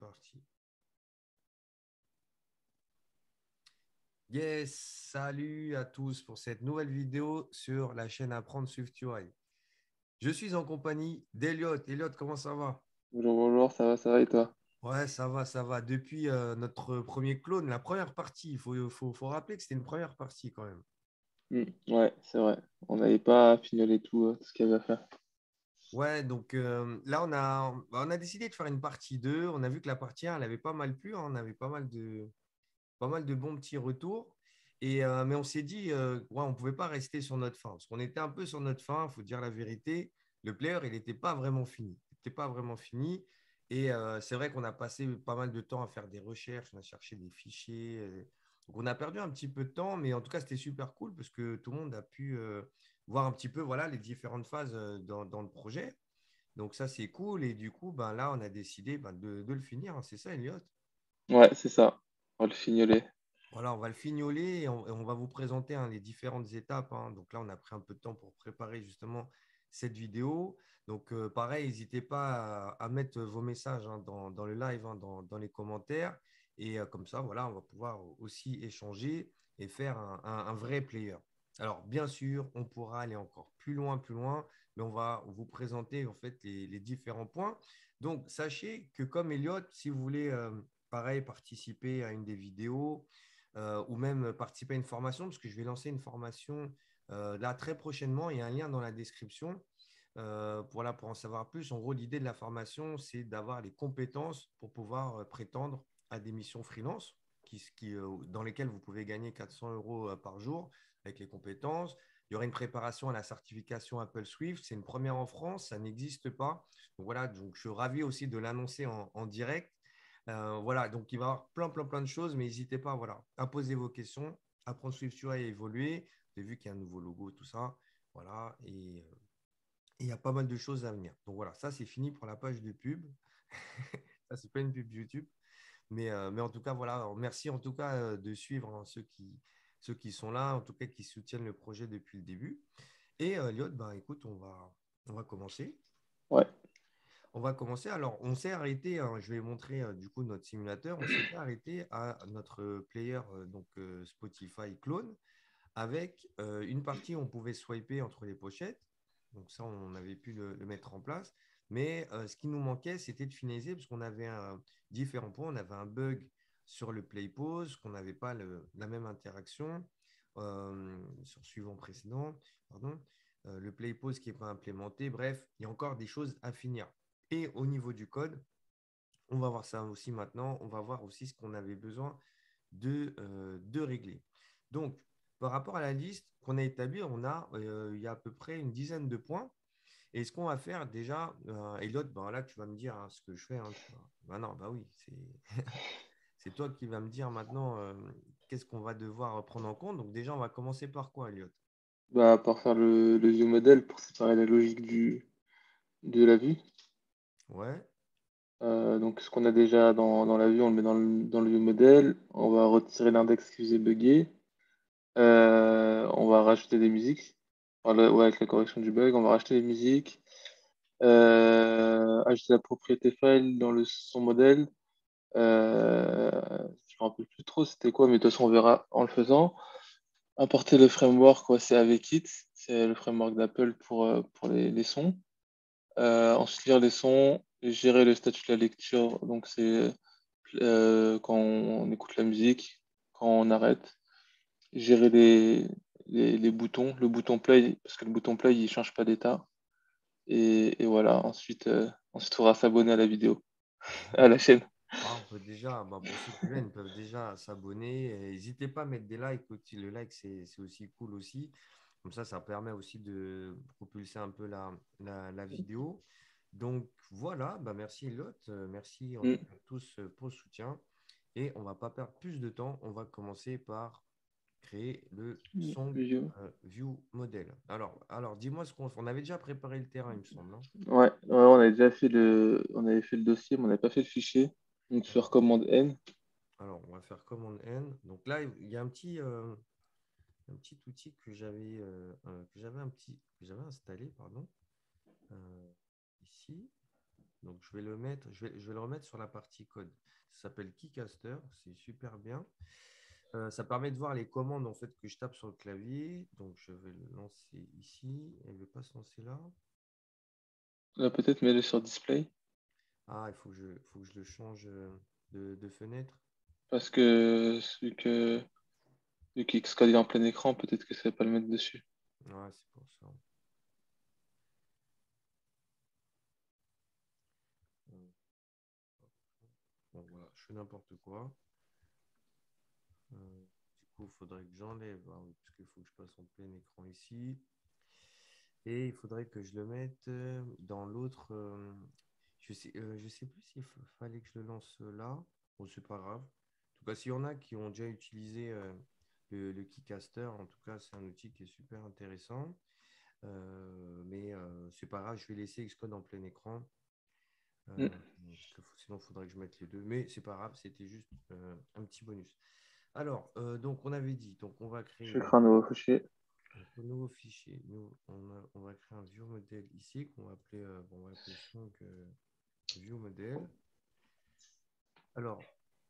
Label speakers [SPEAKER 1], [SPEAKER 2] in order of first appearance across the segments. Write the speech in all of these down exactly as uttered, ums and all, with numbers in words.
[SPEAKER 1] parti. Yes, salut à tous pour cette nouvelle vidéo sur la chaîne Apprendre Swift U I. Je suis en compagnie d'Eliott. Eliott, comment ça va?
[SPEAKER 2] Bonjour, bonjour, ça va, ça va et toi?
[SPEAKER 1] Ouais, ça va, ça va. Depuis euh, notre premier clone, la première partie, il faut, faut, faut rappeler que c'était une première partie quand même.
[SPEAKER 2] Hmm, ouais, c'est vrai. On n'avait pas fignolé tout, euh, tout ce qu'il y avait à faire.
[SPEAKER 1] Ouais, donc euh, là, on a, on a décidé de faire une partie deux. On a vu que la partie un, elle avait pas mal plu, hein. On avait pas mal de, pas mal de bons petits retours. Et, euh, mais on s'est dit, euh, ouais, on ne pouvait pas rester sur notre fin. Parce qu'on était un peu sur notre fin, il faut dire la vérité. Le player, il n'était pas vraiment fini. Il n'était pas vraiment fini. Et euh, c'est vrai qu'on a passé pas mal de temps à faire des recherches, on a cherché des fichiers. euh. Donc on a perdu un petit peu de temps, mais en tout cas, c'était super cool parce que tout le monde a pu euh, voir un petit peu voilà, les différentes phases euh, dans, dans le projet. Donc ça, c'est cool. Et du coup, ben, là, on a décidé ben, de, de le finir, hein. C'est ça, Elliot?
[SPEAKER 2] Ouais, c'est ça. On va le fignoler.
[SPEAKER 1] Voilà, on va le fignoler et on, et on va vous présenter hein, les différentes étapes, hein. Donc là, on a pris un peu de temps pour préparer justement cette vidéo. Donc euh, pareil, n'hésitez pas à, à mettre vos messages hein, dans, dans le live, hein, dans, dans les commentaires. Et euh, comme ça, voilà, on va pouvoir aussi échanger et faire un, un- un vrai player. Alors, bien sûr, on pourra aller encore plus loin, plus loin, mais on va vous présenter en fait les, les différents points. Donc, sachez que comme Elliot, si vous voulez, euh, pareil, participer à une des vidéos, euh, ou même participer à une formation, parce que je vais lancer une formation euh, là très prochainement. Il y a un lien dans la description euh, pour, là, pour en savoir plus. En gros, l'idée de la formation, c'est d'avoir les compétences pour pouvoir euh, prétendre à des missions freelance qui, qui, euh, dans lesquelles vous pouvez gagner quatre cents euros euh, par jour avec les compétences. Il y aura une préparation à la certification Apple Swift. C'est une première en France, ça n'existe pas. Donc voilà, donc je suis ravi aussi de l'annoncer en, en direct. Euh, voilà, donc il va y avoir plein, plein, plein de choses, mais n'hésitez pas voilà, à poser vos questions, apprendre Swift U I et évoluer. Vous avez vu qu'il y a un nouveau logo, tout ça. Voilà, et euh, il y a pas mal de choses à venir. Donc voilà, ça c'est fini pour la page de pub. Ça, c'est pas une pub YouTube. Mais, euh, mais en tout cas, voilà, merci en tout cas euh, de suivre hein, ceux, qui, ceux qui sont là, en tout cas qui soutiennent le projet depuis le début. Et euh, Lyot, bah, écoute, on va, on va commencer.
[SPEAKER 2] Ouais.
[SPEAKER 1] On va commencer. Alors, on s'est arrêté, hein, je vais montrer euh, du coup notre simulateur. On s'était arrêté à notre player euh, donc euh, Spotify clone avec euh, une partie où on pouvait swiper entre les pochettes. Donc ça, on avait pu le, le mettre en place. Mais euh, ce qui nous manquait, c'était de finaliser parce qu'on avait un, différents points. On avait un bug sur le play pause, qu'on n'avait pas le, la même interaction euh, sur suivant précédent. Pardon. Euh, le play pause qui n'est pas implémenté. Bref, il y a encore des choses à finir. Et au niveau du code, on va voir ça aussi maintenant. On va voir aussi ce qu'on avait besoin de, euh, de régler. Donc, par rapport à la liste qu'on a établie, on a, euh, il y a à peu près une dizaine de points. Et ce qu'on va faire déjà, euh, et l'autre, ben là, tu vas me dire hein, ce que je fais. Hein, tu vas... Ben non, bah oui, c'est c'est toi qui vas me dire maintenant euh, qu'est-ce qu'on va devoir prendre en compte. Donc déjà, on va commencer par quoi, Elliot?
[SPEAKER 2] Bah, pour faire le, le view modèle, pour séparer la logique du, de la vue.
[SPEAKER 1] Ouais,
[SPEAKER 2] Euh, donc, ce qu'on a déjà dans, dans la vue, on le met dans le, dans le view modèle. On va retirer l'index qui faisait bugger. Euh, on va rajouter des musiques. Enfin, le- ouais, avec la correction du bug, on va rajouter des musiques. Euh, ajouter la propriété file dans le son modèle. Euh, je me rappelle plus trop c'était quoi, mais de toute façon on verra en le faisant. Importer le framework, ouais, c'est avec it, c'est le framework d'Apple pour, euh, pour les, les sons. Euh, ensuite lire les sons, gérer le statut de la lecture, donc c'est euh, quand on écoute la musique, quand on arrête, gérer les, les, les boutons, le bouton play, parce que le bouton play il change pas d'état. Et, et voilà, ensuite, euh, ensuite il faudra s'abonner à la vidéo, à la chaîne.
[SPEAKER 1] ah, on peut déjà, bah, pour ceux qui viennent, ils peuvent déjà s'abonner. N'hésitez pas à mettre des likes. Aussi. Le like, c'est c'est aussi cool aussi. Comme ça, ça permet aussi de propulser un peu la, la, la vidéo. Donc voilà, bah, merci Elliot. Euh, merci en tout
[SPEAKER 2] Mm.
[SPEAKER 1] cas à tous euh, pour le soutien. Et on ne va pas perdre plus de temps. On va commencer par créer le Song
[SPEAKER 2] Vidéo.
[SPEAKER 1] euh, View Model. Alors, alors dis-moi ce qu'on on avait déjà préparé le terrain, il me semble. Hein.
[SPEAKER 2] Ouais, ouais, on avait déjà fait le, on avait fait le dossier, mais on n'avait pas fait le fichier. Donc sur
[SPEAKER 1] Alors,
[SPEAKER 2] commande N.
[SPEAKER 1] alors, on va faire commande N. Donc là, il y a un petit, euh, un petit outil que j'avais euh, euh, que j'avais un petit que j'avais installé, pardon, euh, ici. Donc, je vais le mettre, je vais, je vais le remettre sur la partie code. Ça s'appelle Keycaster, c'est super bien. Euh, ça permet de voir les commandes en fait que je tape sur le clavier. Donc, je vais le lancer ici. Elle ne veut pas se lancer là.
[SPEAKER 2] Là, peut-être mets-le sur display.
[SPEAKER 1] Ah, il faut que je, faut que je le change euh, de, de fenêtre.
[SPEAKER 2] Parce que celui que vu qu'Xcode est en plein écran, peut-être que ça va pas le mettre dessus.
[SPEAKER 1] Ouais, c'est pour ça. Bon, voilà, je fais n'importe quoi. Euh, du coup, il faudrait que j'enlève, hein, oui, parce qu'il faut que je passe en plein écran ici. Et il faudrait que je le mette euh, dans l'autre. euh, je sais, euh, je sais plus s'il fa- fallait que je le lance euh, là. Bon, c'est pas grave. En tout cas, s'il y en a qui ont déjà utilisé euh, le, le Keycaster, en tout cas, c'est un outil qui est super intéressant. Euh, mais euh, c'est pas grave, je vais laisser Xcode en plein écran.
[SPEAKER 2] Hmm.
[SPEAKER 1] Euh, parce que faut- sinon, il faudrait que je mette les deux. Mais c'est pas grave, c'était juste euh, un petit bonus. Alors, euh, donc on avait dit, donc on va
[SPEAKER 2] Je vais
[SPEAKER 1] créer
[SPEAKER 2] créer un nouveau fichier.
[SPEAKER 1] donc, un nouveau fichier. Nous, on, a- on va créer un view modèle ici qu'on va appeler, euh, bon, on va appeler Song euh, view model. Alors,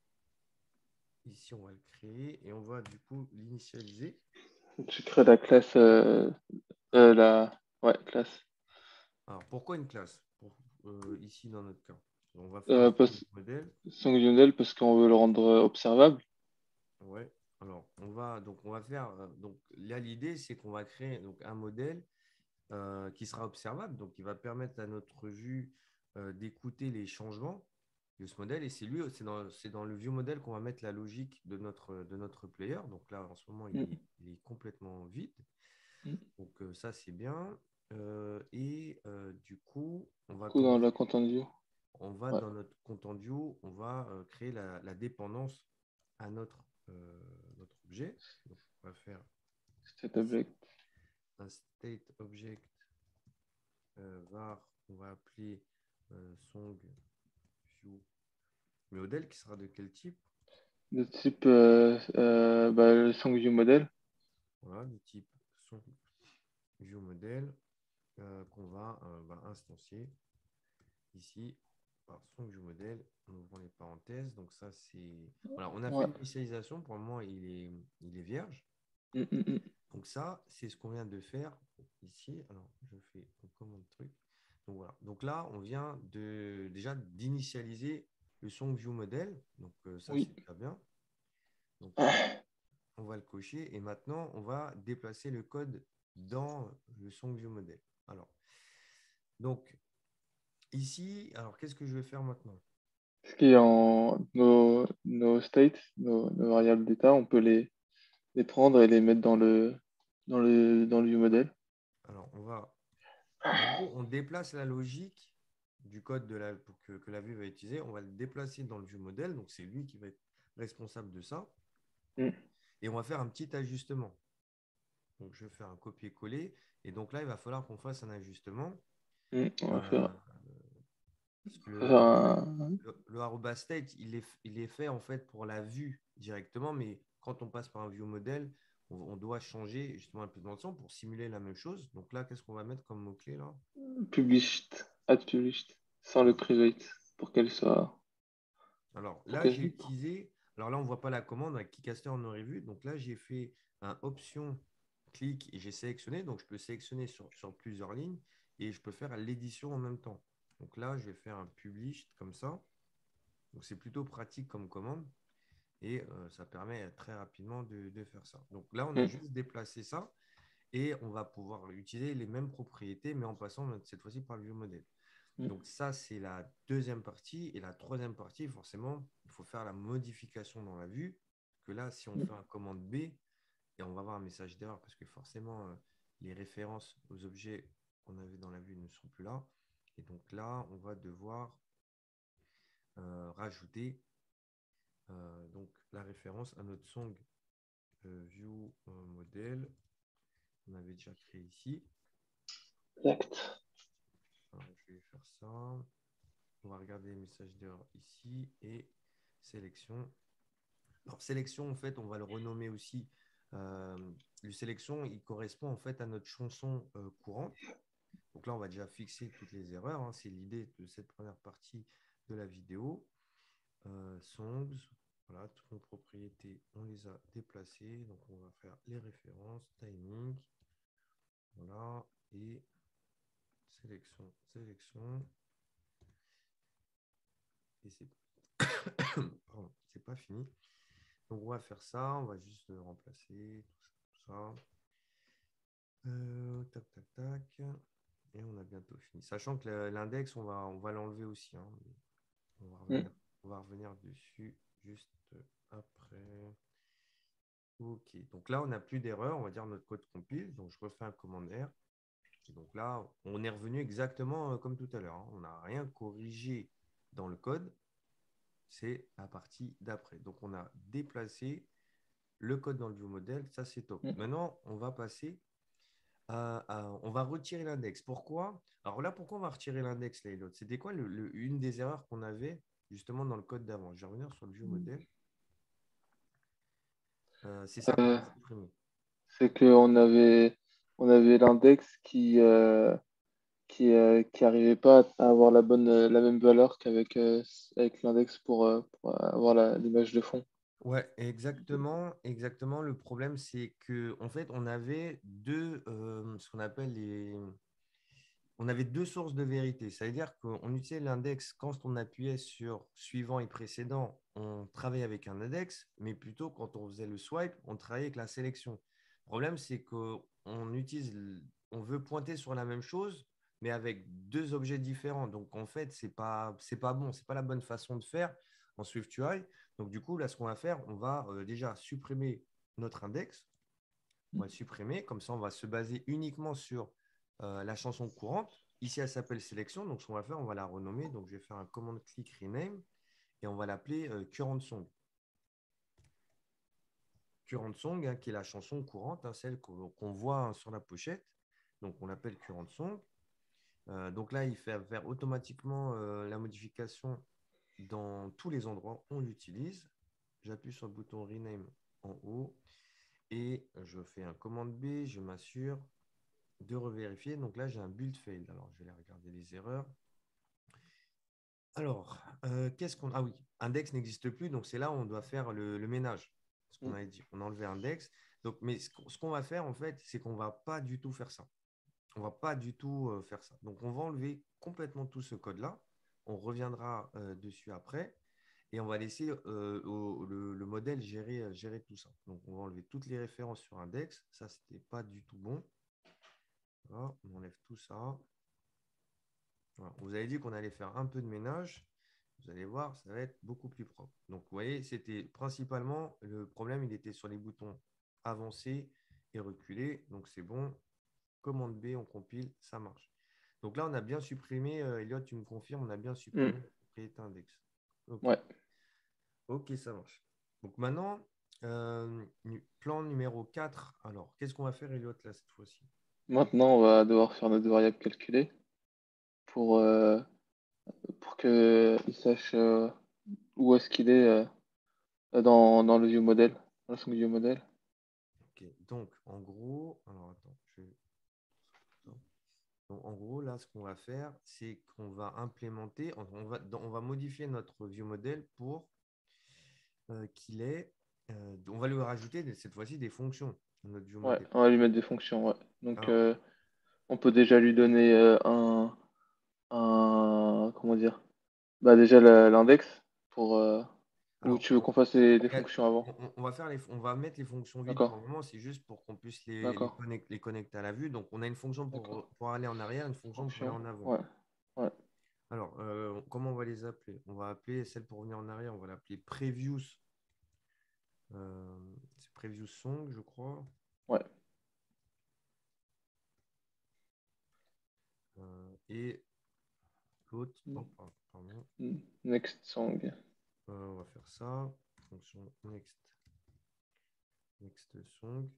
[SPEAKER 1] ici, on va le créer et on va du coup l'initialiser.
[SPEAKER 2] Je crée la classe, euh,
[SPEAKER 1] Alors,
[SPEAKER 2] euh, la, ouais, classe.
[SPEAKER 1] alors, pourquoi une classe? Pour- euh, ici, dans notre cas, on va faire un
[SPEAKER 2] Euh,
[SPEAKER 1] Song
[SPEAKER 2] parce,
[SPEAKER 1] modèle.
[SPEAKER 2] Songyunel parce qu'on veut le rendre euh, observable.
[SPEAKER 1] Ouais. Alors, on va donc on va faire euh, donc là l'idée c'est qu'on va créer donc un modèle euh, qui sera observable, donc qui va permettre à notre vue euh, d'écouter les changements de ce modèle. Et c'est lui, c'est dans, c'est dans le vieux modèle qu'on va mettre la logique de notre, de notre player. Donc là, en ce moment, il
[SPEAKER 2] Hmm.
[SPEAKER 1] est, il est complètement vide.
[SPEAKER 2] Hmm.
[SPEAKER 1] Donc euh, ça, c'est bien. Euh, et euh, du coup, on
[SPEAKER 2] Du
[SPEAKER 1] va
[SPEAKER 2] coup, dans
[SPEAKER 1] commencer.
[SPEAKER 2] le contendu.
[SPEAKER 1] On va
[SPEAKER 2] Ouais.
[SPEAKER 1] dans notre contendu, on va euh, créer la, la dépendance à notre, euh, notre objet. Donc, on va faire
[SPEAKER 2] State
[SPEAKER 1] ici
[SPEAKER 2] object.
[SPEAKER 1] un state object euh, var, on va appeler euh, song view modèle qui sera de quel type?
[SPEAKER 2] De type euh, euh, bah, le SongView model.
[SPEAKER 1] Voilà, de type song view modèle euh, qu'on va euh, bah, instancier ici par song view modèle en ouvrant les parenthèses. Donc ça c'est voilà, on a fait
[SPEAKER 2] Ouais.
[SPEAKER 1] l'initialisation. Pour le moment, il est, il est vierge.
[SPEAKER 2] Hmm, hmm, hmm.
[SPEAKER 1] Donc ça, c'est ce qu'on vient de faire ici. Alors, je fais un commande truc. Donc voilà. Donc là, on vient de déjà d'initialiser le song view model. Donc euh, ça,
[SPEAKER 2] Oui.
[SPEAKER 1] c'est très bien. Donc on,
[SPEAKER 2] Ah.
[SPEAKER 1] on va le cocher et maintenant, on va déplacer le code dans le song view model. Alors, donc ici, alors qu'est-ce que je vais faire maintenant?
[SPEAKER 2] Ce qui est en nos, nos states, nos, nos variables d'état, on peut les, les prendre et les mettre dans le dans le dans le view model.
[SPEAKER 1] Alors, on va, en gros, on déplace la logique du code de la, pour que, que la vue va utiliser. On va le déplacer dans le view model. Donc, c'est lui qui va être responsable de ça.
[SPEAKER 2] Hmm,
[SPEAKER 1] Et on va faire un petit ajustement. Donc, je vais faire un copier-coller. Et donc là, il va falloir qu'on fasse un ajustement.
[SPEAKER 2] hmm. On va faire,
[SPEAKER 1] Euh, parce que
[SPEAKER 2] on va faire
[SPEAKER 1] le,
[SPEAKER 2] un-
[SPEAKER 1] le, le arroba state, il est, il est fait en fait pour la vue directement. Mais quand on passe par un view model, on, on doit changer justement l'implémentation pour simuler la même chose. Donc là, qu'est-ce qu'on va mettre comme mot-clé là?
[SPEAKER 2] published, add published, sans le
[SPEAKER 1] Voilà.
[SPEAKER 2] private, pour qu'elle soit.
[SPEAKER 1] Alors
[SPEAKER 2] Pour
[SPEAKER 1] là,
[SPEAKER 2] que...
[SPEAKER 1] j'ai utilisé, alors là, on ne voit pas la commande, avec Keycaster, on aurait vu. Donc là, j'ai fait un option clic et j'ai sélectionné. Donc je peux sélectionner sur, sur plusieurs lignes et je peux faire l'édition en même temps. Donc là, je vais faire un publish comme ça. Donc c'est plutôt pratique comme commande et euh, ça permet très rapidement de, de faire ça. Donc là, on a
[SPEAKER 2] Hmm,
[SPEAKER 1] juste déplacé ça et on va pouvoir utiliser les mêmes propriétés, mais en passant cette fois-ci par le view model.
[SPEAKER 2] hmm,
[SPEAKER 1] Donc ça, c'est la deuxième partie. Et la troisième partie, forcément, il faut faire la modification dans la vue. Que là, si on
[SPEAKER 2] hmm,
[SPEAKER 1] fait un commande B, et on va avoir un message d'erreur parce que forcément, euh, les références aux objets qu'on avait dans la vue ne sont plus là. Et donc là, on va devoir euh, rajouter euh, donc la référence à notre song euh, view euh, model qu'on avait déjà créé ici.
[SPEAKER 2] exact.
[SPEAKER 1] Alors, je vais faire ça. On va regarder les messages d'erreur ici et sélection. Alors, sélection, en fait, on va le renommer aussi. Euh, le sélection, il correspond en fait à notre chanson euh, courante. Donc là, on va déjà fixer toutes les erreurs, hein. C'est l'idée de cette première partie de la vidéo. Euh, songs, voilà, toutes nos propriétés, on les a déplacées. Donc on va faire les références, timing, voilà, et sélection, sélection. Et c'est pardon, c'est pas fini. Donc on va faire ça, on va juste remplacer tout ça, tout ça. Euh, tac, tac, tac. Et on a bientôt fini. Sachant que la- l'index, on va, on va l'enlever aussi, hein. On va
[SPEAKER 2] Mm.
[SPEAKER 1] revenir, on va revenir dessus juste après. Ok, donc là, on n'a plus d'erreur. On va dire notre code compile. Donc, je refais un commande R. Et donc là, on est revenu exactement euh, comme tout à l'heure, hein. On n'a rien corrigé dans le code. C'est la partie d'après. Donc, on a déplacé le code dans le view model. Ça, c'est top.
[SPEAKER 2] Mm.
[SPEAKER 1] Maintenant, on va passer à, à- on va retirer l'index. Pourquoi? Alors là, pourquoi on va retirer l'index, là et l'autre? C'était quoi le- le- une des erreurs qu'on avait justement dans le code d'avant? Je vais revenir sur le view model. Euh, c'est ça qu'on
[SPEAKER 2] Euh,
[SPEAKER 1] va supprimer.
[SPEAKER 2] c'est qu'on avait, on avait l'index qui, euh, qui, euh, qui arrivait pas à avoir la bonne, euh, la même valeur qu'avec euh, avec l'index pour, euh, pour avoir la- l'image de fond.
[SPEAKER 1] Ouais, exactement, exactement. Le problème, c'est que en fait, on avait deux, euh, ce qu'on appelle les, on avait deux sources de vérité. Ça veut dire qu'on utilisait l'index quand on appuyait sur suivant et précédent, on travaillait avec un index, mais plutôt quand on faisait le swipe, on travaillait avec la sélection. Le problème, c'est qu'on utilise, on veut pointer sur la même chose, mais avec deux objets différents. Donc, en fait, ce n'est pas, c'est pas bon, ce n'est pas la bonne façon de faire en SwiftUI. Donc, du coup, là, ce qu'on va faire, on va euh, déjà supprimer notre index. On va le supprimer. Comme ça, on va se baser uniquement sur euh, la chanson courante. Ici, elle s'appelle sélection. Donc, ce qu'on va faire, on va la renommer. Donc, je vais faire un commande click rename et on va l'appeler euh, current song. Current song, hein, qui est la chanson courante, hein, celle qu'on qu'on voit hein, sur la pochette. Donc, on l'appelle current song. Euh, donc là, il fait faire automatiquement euh, la modification dans tous les endroits où on l'utilise. J'appuie sur le bouton rename en haut et je fais un commande B. Je m'assure de revérifier. Donc là, j'ai un build failed. Alors, je vais aller regarder les erreurs. Alors, euh, qu'est-ce qu'on... Ah oui, index n'existe plus. Donc, c'est là où on doit faire le, le ménage. Ce qu'on
[SPEAKER 2] Mm.
[SPEAKER 1] avait dit. On a enlevé index. Donc, mais ce qu'on ce qu'on va faire, en fait, c'est qu'on ne va pas du tout faire ça. On ne va pas du tout euh, faire ça. Donc, on va enlever complètement tout ce code-là. On reviendra euh, dessus après. Et on va laisser euh, au- le, le modèle gérer, euh, gérer tout ça. Donc, on va enlever toutes les références sur index. Ça, ce n'était pas du tout bon. Voilà, on enlève tout ça. Voilà. Vous avez dit qu'on allait faire un peu de ménage. Vous allez voir, ça va être beaucoup plus propre. Donc, vous voyez, c'était principalement le problème, il était sur les boutons avancer et reculer. Donc, c'est bon. Commande B, on compile, ça marche. Donc là, on a bien supprimé, euh, Elliot, tu me confirmes, on a bien
[SPEAKER 2] Mm.
[SPEAKER 1] supprimé le propriété index. OK.
[SPEAKER 2] Ouais.
[SPEAKER 1] OK, ça marche. Donc maintenant, euh, nu- plan numéro quatre. Alors, qu'est-ce qu'on va faire, Elliot, là, cette fois-ci?
[SPEAKER 2] Maintenant, on va devoir faire notre variable calculée pour, euh, pour qu'il sache euh, où est-ce qu'il est euh, dans, dans le view model, dans son view model.
[SPEAKER 1] OK. Donc, en gros, alors attends, je vais Donc, en gros, là, ce qu'on va faire, c'est qu'on va implémenter, on on va, on va modifier notre view model pour euh, qu'il ait, euh, on va lui rajouter des- cette fois-ci des fonctions dans notre view
[SPEAKER 2] Ouais,
[SPEAKER 1] model.
[SPEAKER 2] on va lui mettre des fonctions, ouais. Donc,
[SPEAKER 1] Alors,
[SPEAKER 2] euh, on peut déjà lui donner euh, un, un, comment dire? Bah déjà la- l'index pour euh, ou
[SPEAKER 1] alors
[SPEAKER 2] tu veux
[SPEAKER 1] on,
[SPEAKER 2] qu'on fasse les, les
[SPEAKER 1] il y a-
[SPEAKER 2] fonctions avant?
[SPEAKER 1] on- on va faire les, on va mettre les fonctions vides
[SPEAKER 2] D'accord,
[SPEAKER 1] pour le moment, c'est juste pour qu'on puisse les, les,
[SPEAKER 2] d'accord,
[SPEAKER 1] connect- les connecter à la vue. Donc, on a une fonction
[SPEAKER 2] d'accord.
[SPEAKER 1] pour, pour aller en arrière, une fonction pour aller
[SPEAKER 2] Fonction,
[SPEAKER 1] en avant.
[SPEAKER 2] ouais, ouais.
[SPEAKER 1] Alors, euh, comment on va les appeler? On va appeler celle pour revenir en arrière, on va l'appeler previous, euh, c'est previous song, je crois.
[SPEAKER 2] Ouais.
[SPEAKER 1] Euh, et l'autre,
[SPEAKER 2] Mm.
[SPEAKER 1] oh, par- pardon,
[SPEAKER 2] Mm. Next song.
[SPEAKER 1] Euh, on va faire ça. Fonction next, next song.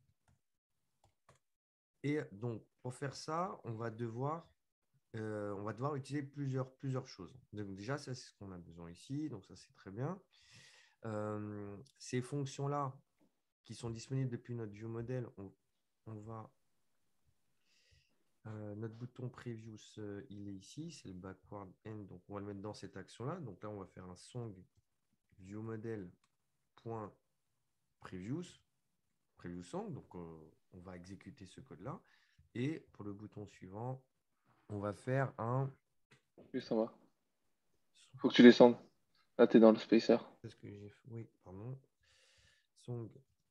[SPEAKER 1] Et donc, pour faire ça, on va devoir, euh, on va devoir utiliser plusieurs, plusieurs choses. Donc, déjà, ça, c'est ce qu'on a besoin ici. Donc, ça, c'est très bien. Euh, ces fonctions-là, qui sont disponibles depuis notre view model, on, on va Euh, notre bouton Previous, euh, il est ici, c'est le backward end, donc on va le mettre dans cette action-là. Donc là, on va faire un song viewModel.Previous, Preview Song, donc euh, on va exécuter ce code-là. Et pour le bouton suivant, on va faire un.
[SPEAKER 2] Oui, ça va. Faut que tu descendes. Là, tu es dans le spacer.
[SPEAKER 1] Qu'est-ce que j'ai fait? Oui, pardon. Song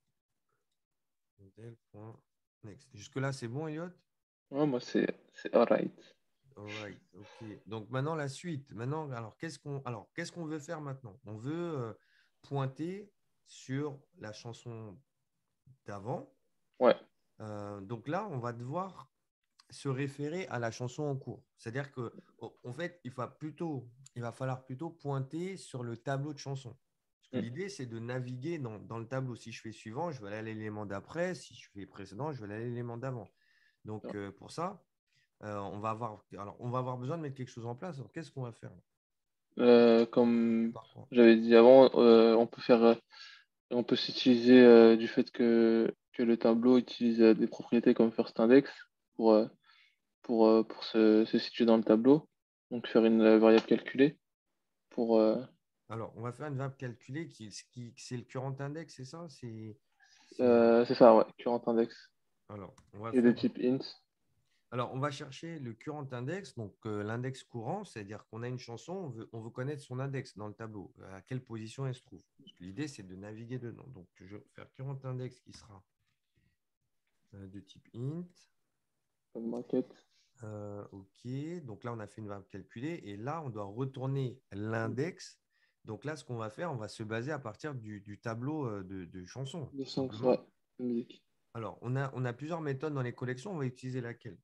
[SPEAKER 1] model.next. Jusque-là, c'est bon, Elliot?
[SPEAKER 2] Ouais, moi, c'est c'est alright.
[SPEAKER 1] Alright, ok. Donc maintenant la suite. Maintenant, alors qu'est-ce qu'on alors qu'est-ce qu'on veut faire maintenant? On veut euh, pointer sur la chanson d'avant.
[SPEAKER 2] Ouais.
[SPEAKER 1] Euh, donc là, on va devoir se référer à la chanson en cours. C'est-à-dire que en en fait, il va plutôt, il va falloir plutôt pointer sur le tableau de chanson. Parce que
[SPEAKER 2] Mm.
[SPEAKER 1] l'idée, c'est de naviguer dans, dans le tableau. Si je fais suivant, je vais aller à l'élément d'après. Si je fais précédent, je vais aller à l'élément d'avant. Donc euh, pour ça, euh, on va avoir, alors, on va avoir besoin de mettre quelque chose en place. Alors, qu'est-ce qu'on va faire?
[SPEAKER 2] Euh,
[SPEAKER 1] On va commencer
[SPEAKER 2] comme
[SPEAKER 1] par quoi?
[SPEAKER 2] j'avais dit avant, euh, on peut faire, euh, on peut s'utiliser euh, du fait que, que le tableau utilise euh, des propriétés comme first index pour, euh, pour, euh, pour se, se situer dans le tableau. Donc faire une euh, variable calculée pour. euh,
[SPEAKER 1] Alors, on va faire une variable calculée qui, qui c'est le current index, c'est ça? C'est, c'est, euh,
[SPEAKER 2] euh, c'est ça, ouais, current index.
[SPEAKER 1] alors, on va
[SPEAKER 2] Et de
[SPEAKER 1] faire.
[SPEAKER 2] type int.
[SPEAKER 1] Alors, on va chercher le current index, donc euh, l'index courant, c'est-à-dire qu'on a une chanson, on veut, on veut connaître son index dans le tableau, à quelle position elle se trouve. Parce que l'idée, c'est de naviguer dedans. Donc, je vais faire current index qui sera euh, de type int.
[SPEAKER 2] Comme maquette.
[SPEAKER 1] Euh, OK. Donc là, on a fait une variable calculée. Et là, on doit retourner l'index. Donc là, ce qu'on va faire, on va se baser à partir du, du tableau euh, de, de chansons,
[SPEAKER 2] De
[SPEAKER 1] tout
[SPEAKER 2] songs, ouais,
[SPEAKER 1] simplement.
[SPEAKER 2] de musique.
[SPEAKER 1] Alors, on a, on a plusieurs méthodes dans les collections. On va utiliser laquelle?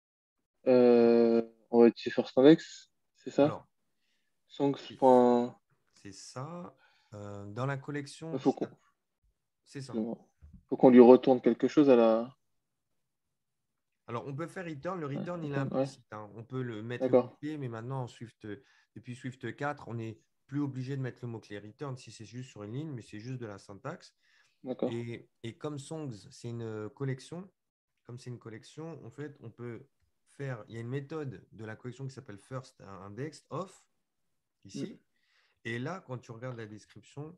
[SPEAKER 2] Euh, on va utiliser first index, c'est ça?
[SPEAKER 1] Alors,
[SPEAKER 2] Songs.
[SPEAKER 1] c'est
[SPEAKER 2] point-
[SPEAKER 1] c'est ça. Euh, dans la
[SPEAKER 2] Il
[SPEAKER 1] collection,
[SPEAKER 2] faut qu'on
[SPEAKER 1] c'est ça.
[SPEAKER 2] excusez-moi. Faut qu'on lui retourne quelque chose à la.
[SPEAKER 1] Alors, on peut faire return. Le
[SPEAKER 2] Ouais,
[SPEAKER 1] return, il est
[SPEAKER 2] return, ouais,
[SPEAKER 1] implicite, hein. On peut le mettre le
[SPEAKER 2] d'accord,
[SPEAKER 1] mot-clé, mais maintenant, en Swift, euh, depuis Swift quatre, on n'est plus obligé de mettre le mot-clé return si c'est juste sur une ligne, mais c'est juste de la syntaxe.
[SPEAKER 2] d'accord.
[SPEAKER 1] Et, et comme Songs, c'est une collection, comme c'est une collection, en fait, on peut faire. Il y a une méthode de la collection qui s'appelle first index of,
[SPEAKER 2] Mm.
[SPEAKER 1] ici. Et là, quand tu regardes la description,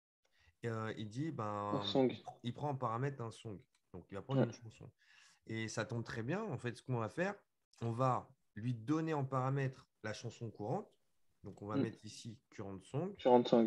[SPEAKER 1] euh, il dit,
[SPEAKER 2] Of
[SPEAKER 1] ben,
[SPEAKER 2] song.
[SPEAKER 1] il, pr- il prend en paramètre un song. Donc, il va prendre
[SPEAKER 2] Ouais.
[SPEAKER 1] une chanson. Et ça tombe très bien. En fait, ce qu'on va faire, on va lui donner en paramètre la chanson courante. Donc, on va
[SPEAKER 2] Mm.
[SPEAKER 1] mettre ici current song.
[SPEAKER 2] Current song.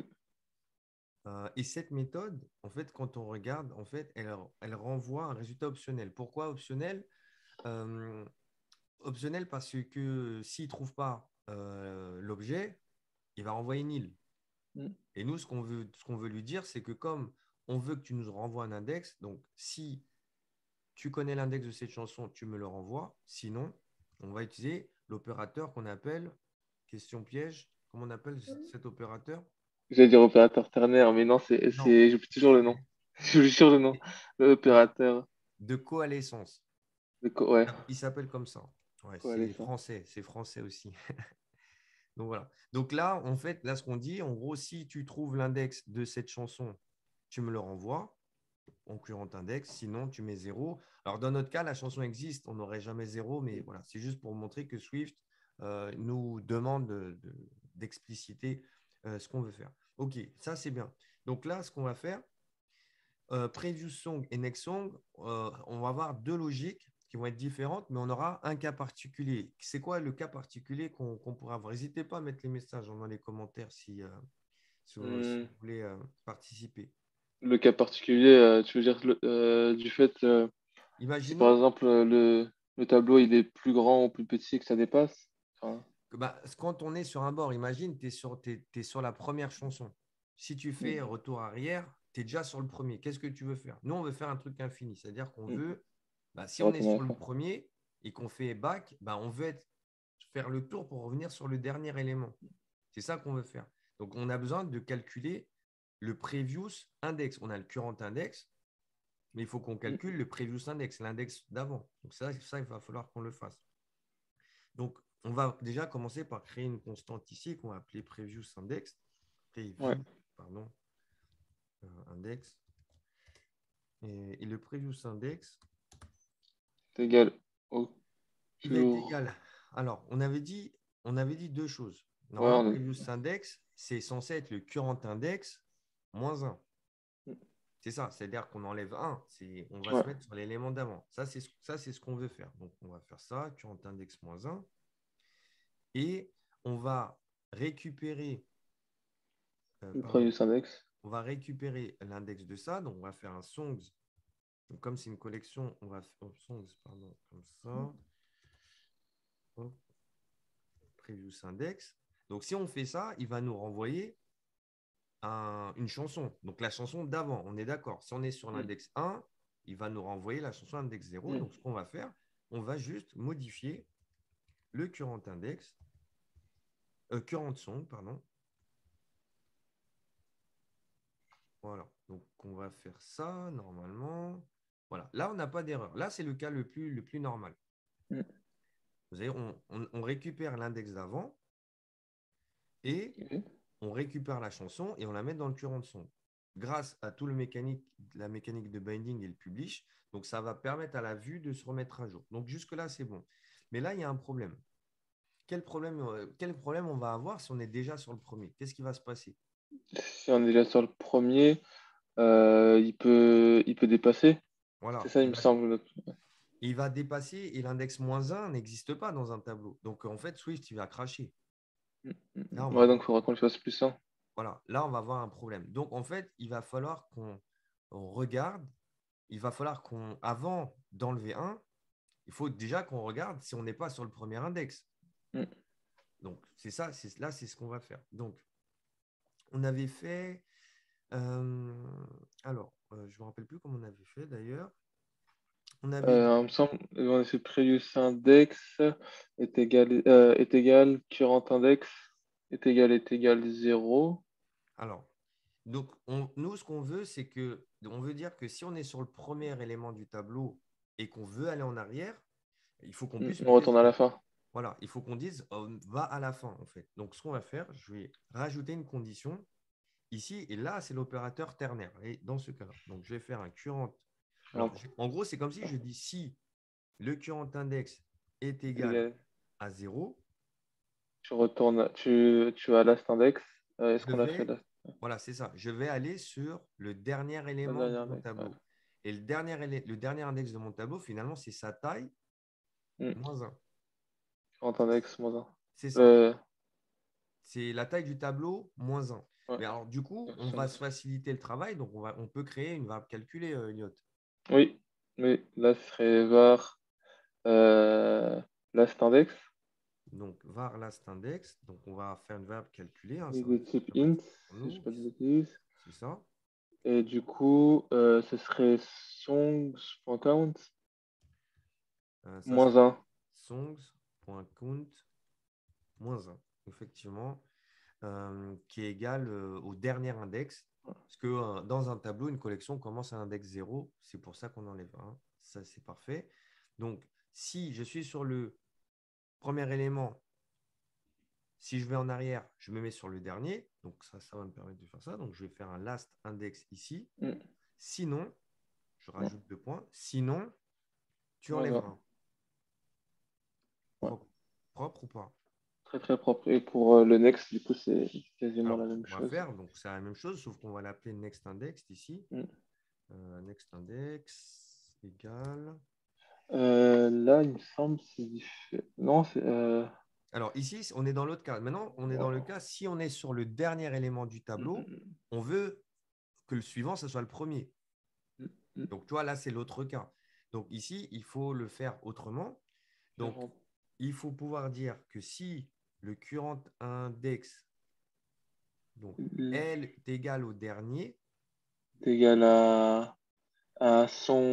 [SPEAKER 1] Euh, et cette méthode, en fait, quand on regarde, en fait, elle, elle renvoie un résultat optionnel. Pourquoi optionnel? Euh, Optionnel parce que s'il ne trouve pas euh, l'objet, il va renvoyer nil.
[SPEAKER 2] Mm.
[SPEAKER 1] Et nous, ce qu'on veut, ce qu'on veut lui dire, c'est que comme on veut que tu nous renvoies un index, donc si tu connais l'index de cette chanson, tu me le renvoies. Sinon, on va utiliser l'opérateur qu'on appelle question piège. Comment on appelle cet opérateur?
[SPEAKER 2] J'allais dire opérateur ternaire, mais non, c'est,
[SPEAKER 1] Non,
[SPEAKER 2] c'est, j'oublie toujours le nom. J'oublie toujours le nom.
[SPEAKER 1] de,
[SPEAKER 2] L'opérateur
[SPEAKER 1] de coalescence.
[SPEAKER 2] de co- ouais,
[SPEAKER 1] Il s'appelle comme ça. Ouais, c'est
[SPEAKER 2] coalescence.
[SPEAKER 1] français, c'est français aussi. Donc voilà. Donc là, en fait, là, ce qu'on dit, en gros, si tu trouves l'index de cette chanson, tu me le renvoies en current index. Sinon, tu mets zéro. Alors, dans notre cas, la chanson existe, on n'aurait jamais zéro, mais voilà, c'est juste pour montrer que Swift euh, nous demande de- de- d'expliciter euh, ce qu'on veut faire. OK, ça, c'est bien. Donc là, ce qu'on va faire, euh, Previous Song et Next Song, euh, on va avoir deux logiques qui vont être différentes, mais on aura un cas particulier. C'est quoi le cas particulier qu'on qu'on pourra avoir? N'hésitez pas à mettre les messages dans les commentaires si, euh, si, vous, si
[SPEAKER 2] Hmm.
[SPEAKER 1] vous voulez euh, participer.
[SPEAKER 2] Le cas particulier, euh, tu veux dire le- euh, du fait, euh, si par
[SPEAKER 1] Imaginons
[SPEAKER 2] exemple euh, le, le tableau il est plus grand ou plus petit que ça dépasse. Enfin,
[SPEAKER 1] que, bah, quand on est sur un bord, imagine, tu es sur, t'es, t'es sur la première chanson. Si tu
[SPEAKER 2] hmm,
[SPEAKER 1] fais retour arrière, tu es déjà sur le premier. Qu'est-ce que tu veux faire? Nous, on veut faire un truc infini. C'est-à-dire qu'on
[SPEAKER 2] hmm,
[SPEAKER 1] veut, bah, si
[SPEAKER 2] on
[SPEAKER 1] on
[SPEAKER 2] va
[SPEAKER 1] est
[SPEAKER 2] tourner à la
[SPEAKER 1] sur le
[SPEAKER 2] fin.
[SPEAKER 1] premier et qu'on fait back, bah, on veut être, faire le tour pour revenir sur le dernier élément. C'est ça qu'on veut faire. Donc, on a besoin de calculer le previous index. On a le current index, mais il faut qu'on
[SPEAKER 2] Hmm.
[SPEAKER 1] calcule le previous index, l'index d'avant. Donc, ça, ça, il va falloir qu'on le fasse. Donc, on va déjà commencer par créer une constante ici qu'on va appeler previous index.
[SPEAKER 2] Ouais,
[SPEAKER 1] Preview, pardon, euh, index. Et, et le previous index,
[SPEAKER 2] c'est égal au.
[SPEAKER 1] il va être
[SPEAKER 2] Toujours.
[SPEAKER 1] égal. Alors, on avait dit, on avait dit deux choses.
[SPEAKER 2] Ouais,
[SPEAKER 1] Normalement,
[SPEAKER 2] on est-
[SPEAKER 1] previous index, c'est censé être le current index moins un. C'est ça, c'est-à-dire qu'on enlève un, c'est, on va
[SPEAKER 2] ouais.
[SPEAKER 1] se mettre sur l'élément d'avant. Ça, c'est, ça, c'est ce qu'on veut faire. Donc, on va faire ça, current index moins un. Et on va récupérer, euh,
[SPEAKER 2] Le
[SPEAKER 1] pardon,
[SPEAKER 2] previous index.
[SPEAKER 1] on va récupérer l'index de ça. Donc, on va faire un songs. Donc, comme c'est une collection, on va faire songs, pardon, comme ça. Hop, previous index. Donc, si on fait ça, il va nous renvoyer un- une chanson. Donc, la chanson d'avant, on est d'accord. Si on est sur
[SPEAKER 2] Mm.
[SPEAKER 1] l'index un, il va nous renvoyer la chanson index zéro.
[SPEAKER 2] Mm.
[SPEAKER 1] Donc, ce qu'on va faire, on va juste modifier le current index, euh, current song, pardon. Voilà. Donc, on va faire ça normalement. Voilà. Là, on n'a pas d'erreur. Là, c'est le cas le plus, le plus normal.
[SPEAKER 2] Mm.
[SPEAKER 1] Vous voyez, on, on- on récupère l'index d'avant et
[SPEAKER 2] Ok.
[SPEAKER 1] on récupère la chanson et on la met dans le current song. Grâce à tout le mécanique, la mécanique de binding et le publish, donc ça va permettre à la vue de se remettre à jour. Donc jusque-là, c'est bon. Mais là, il y a un problème. Quel problème, euh, quel problème on va avoir si on est déjà sur le premier? Qu'est-ce qui va se passer?
[SPEAKER 2] Si on est déjà sur le premier, euh, il peut, il peut dépasser. C'est
[SPEAKER 1] Voilà,
[SPEAKER 2] ça, il
[SPEAKER 1] il
[SPEAKER 2] me
[SPEAKER 1] va,
[SPEAKER 2] semble.
[SPEAKER 1] il va dépasser et l'index moins un n'existe pas dans un tableau. Donc en fait, Swift, il va cracher.
[SPEAKER 2] Mm, mm,
[SPEAKER 1] Là, on
[SPEAKER 2] mm.
[SPEAKER 1] va
[SPEAKER 2] Ouais, donc
[SPEAKER 1] avoir
[SPEAKER 2] il faudra qu'on le fasse plus un.
[SPEAKER 1] Voilà, là, on va avoir un problème. Donc, en fait, il va falloir qu'on on regarde, il va falloir qu'on, avant d'enlever un, il faut déjà qu'on regarde si on n'est pas sur le premier index.
[SPEAKER 2] Mm.
[SPEAKER 1] Donc, c'est ça, c'est, là, c'est ce qu'on va faire. Donc, on avait fait, euh, alors, euh, je ne me rappelle plus comment on avait fait d'ailleurs. On avait dit,
[SPEAKER 2] Euh, il me semble, on a fait previous index est égal, euh, est égal current index est égal est égal zéro.
[SPEAKER 1] alors, donc, on- nous, ce qu'on veut, c'est que, on veut dire que si on est sur le premier élément du tableau et qu'on veut aller en arrière, il faut qu'on
[SPEAKER 2] Mm.
[SPEAKER 1] puisse le
[SPEAKER 2] On retourne à la
[SPEAKER 1] tester.
[SPEAKER 2] fin.
[SPEAKER 1] Voilà, il faut qu'on dise on va à la fin en fait. Donc ce qu'on va faire, je vais rajouter une condition ici et là c'est l'opérateur ternaire. Et dans ce cas-là, donc je vais faire un current. Alors
[SPEAKER 2] Current
[SPEAKER 1] je- en gros c'est comme si je dis si le current index est
[SPEAKER 2] est
[SPEAKER 1] égal
[SPEAKER 2] égal.
[SPEAKER 1] à zéro,
[SPEAKER 2] Tu retournes, tu, tu vas à last index. Euh, est-ce
[SPEAKER 1] je
[SPEAKER 2] qu'on l'a fait
[SPEAKER 1] vais,
[SPEAKER 2] là?
[SPEAKER 1] voilà c'est ça, je vais aller sur le dernier
[SPEAKER 2] La
[SPEAKER 1] élément de
[SPEAKER 2] dernière
[SPEAKER 1] mon
[SPEAKER 2] index, ouais.
[SPEAKER 1] tableau. Et le dernier, élé- le dernier index de mon tableau finalement c'est sa taille
[SPEAKER 2] Mm.
[SPEAKER 1] moins un.
[SPEAKER 2] Current index moins un.
[SPEAKER 1] C'est ça.
[SPEAKER 2] Euh,
[SPEAKER 1] C'est la taille du tableau moins un.
[SPEAKER 2] ouais.
[SPEAKER 1] Mais alors, du coup, on va se faciliter le travail. Donc, on, va, on peut créer une variable calculée, euh, Elliot.
[SPEAKER 2] Oui, oui, là ce serait var euh, last index
[SPEAKER 1] Donc, var last index. Donc, on va faire une variable calculée, hein,
[SPEAKER 2] et
[SPEAKER 1] ça va
[SPEAKER 2] de
[SPEAKER 1] être
[SPEAKER 2] type
[SPEAKER 1] plus
[SPEAKER 2] int,
[SPEAKER 1] pratique pour
[SPEAKER 2] si je dis
[SPEAKER 1] nous.
[SPEAKER 2] pas de bêtises.
[SPEAKER 1] C'est ça.
[SPEAKER 2] Et du coup, euh, ce serait songs.count
[SPEAKER 1] Euh, ça, ça
[SPEAKER 2] moins un.
[SPEAKER 1] songs.count moins un. Effectivement. Euh, qui est égal euh, au dernier index. Parce que euh, dans un tableau, une collection commence à l'index zéro. C'est pour ça qu'on enlève un. Ça, c'est parfait. Donc, si je suis sur le premier élément, si je vais en arrière, je me mets sur le dernier. Donc, ça, ça va me permettre de faire ça. Donc, je vais faire un last index ici.
[SPEAKER 2] Mm.
[SPEAKER 1] Sinon, je
[SPEAKER 2] Ouais,
[SPEAKER 1] rajoute deux points. Sinon, tu
[SPEAKER 2] moins
[SPEAKER 1] enlèves
[SPEAKER 2] un.
[SPEAKER 1] un.
[SPEAKER 2] Ouais.
[SPEAKER 1] Propre, propre ou pas?
[SPEAKER 2] Très très propre. Et pour euh, le next, du coup, c'est quasiment la
[SPEAKER 1] Alors,
[SPEAKER 2] même
[SPEAKER 1] on va
[SPEAKER 2] chose.
[SPEAKER 1] faire, donc c'est la même chose, sauf qu'on va l'appeler next index ici.
[SPEAKER 2] Mm.
[SPEAKER 1] Euh, next index égale.
[SPEAKER 2] Euh, là, il me semble que c'est différent. Non, c'est. Euh,
[SPEAKER 1] Alors ici, on est dans l'autre cas. Maintenant, on est dans le cas, si on est sur le dernier élément du
[SPEAKER 2] mm,
[SPEAKER 1] tableau,
[SPEAKER 2] mm,
[SPEAKER 1] on veut que le suivant, ce soit le premier.
[SPEAKER 2] mm, mm.
[SPEAKER 1] Donc, tu vois, là, c'est l'autre cas. Donc ici, il faut le faire autrement. Donc,
[SPEAKER 2] quarante.
[SPEAKER 1] il faut pouvoir dire que si le current index, donc
[SPEAKER 2] Mm.
[SPEAKER 1] L est égal au dernier,
[SPEAKER 2] C'est égal à, à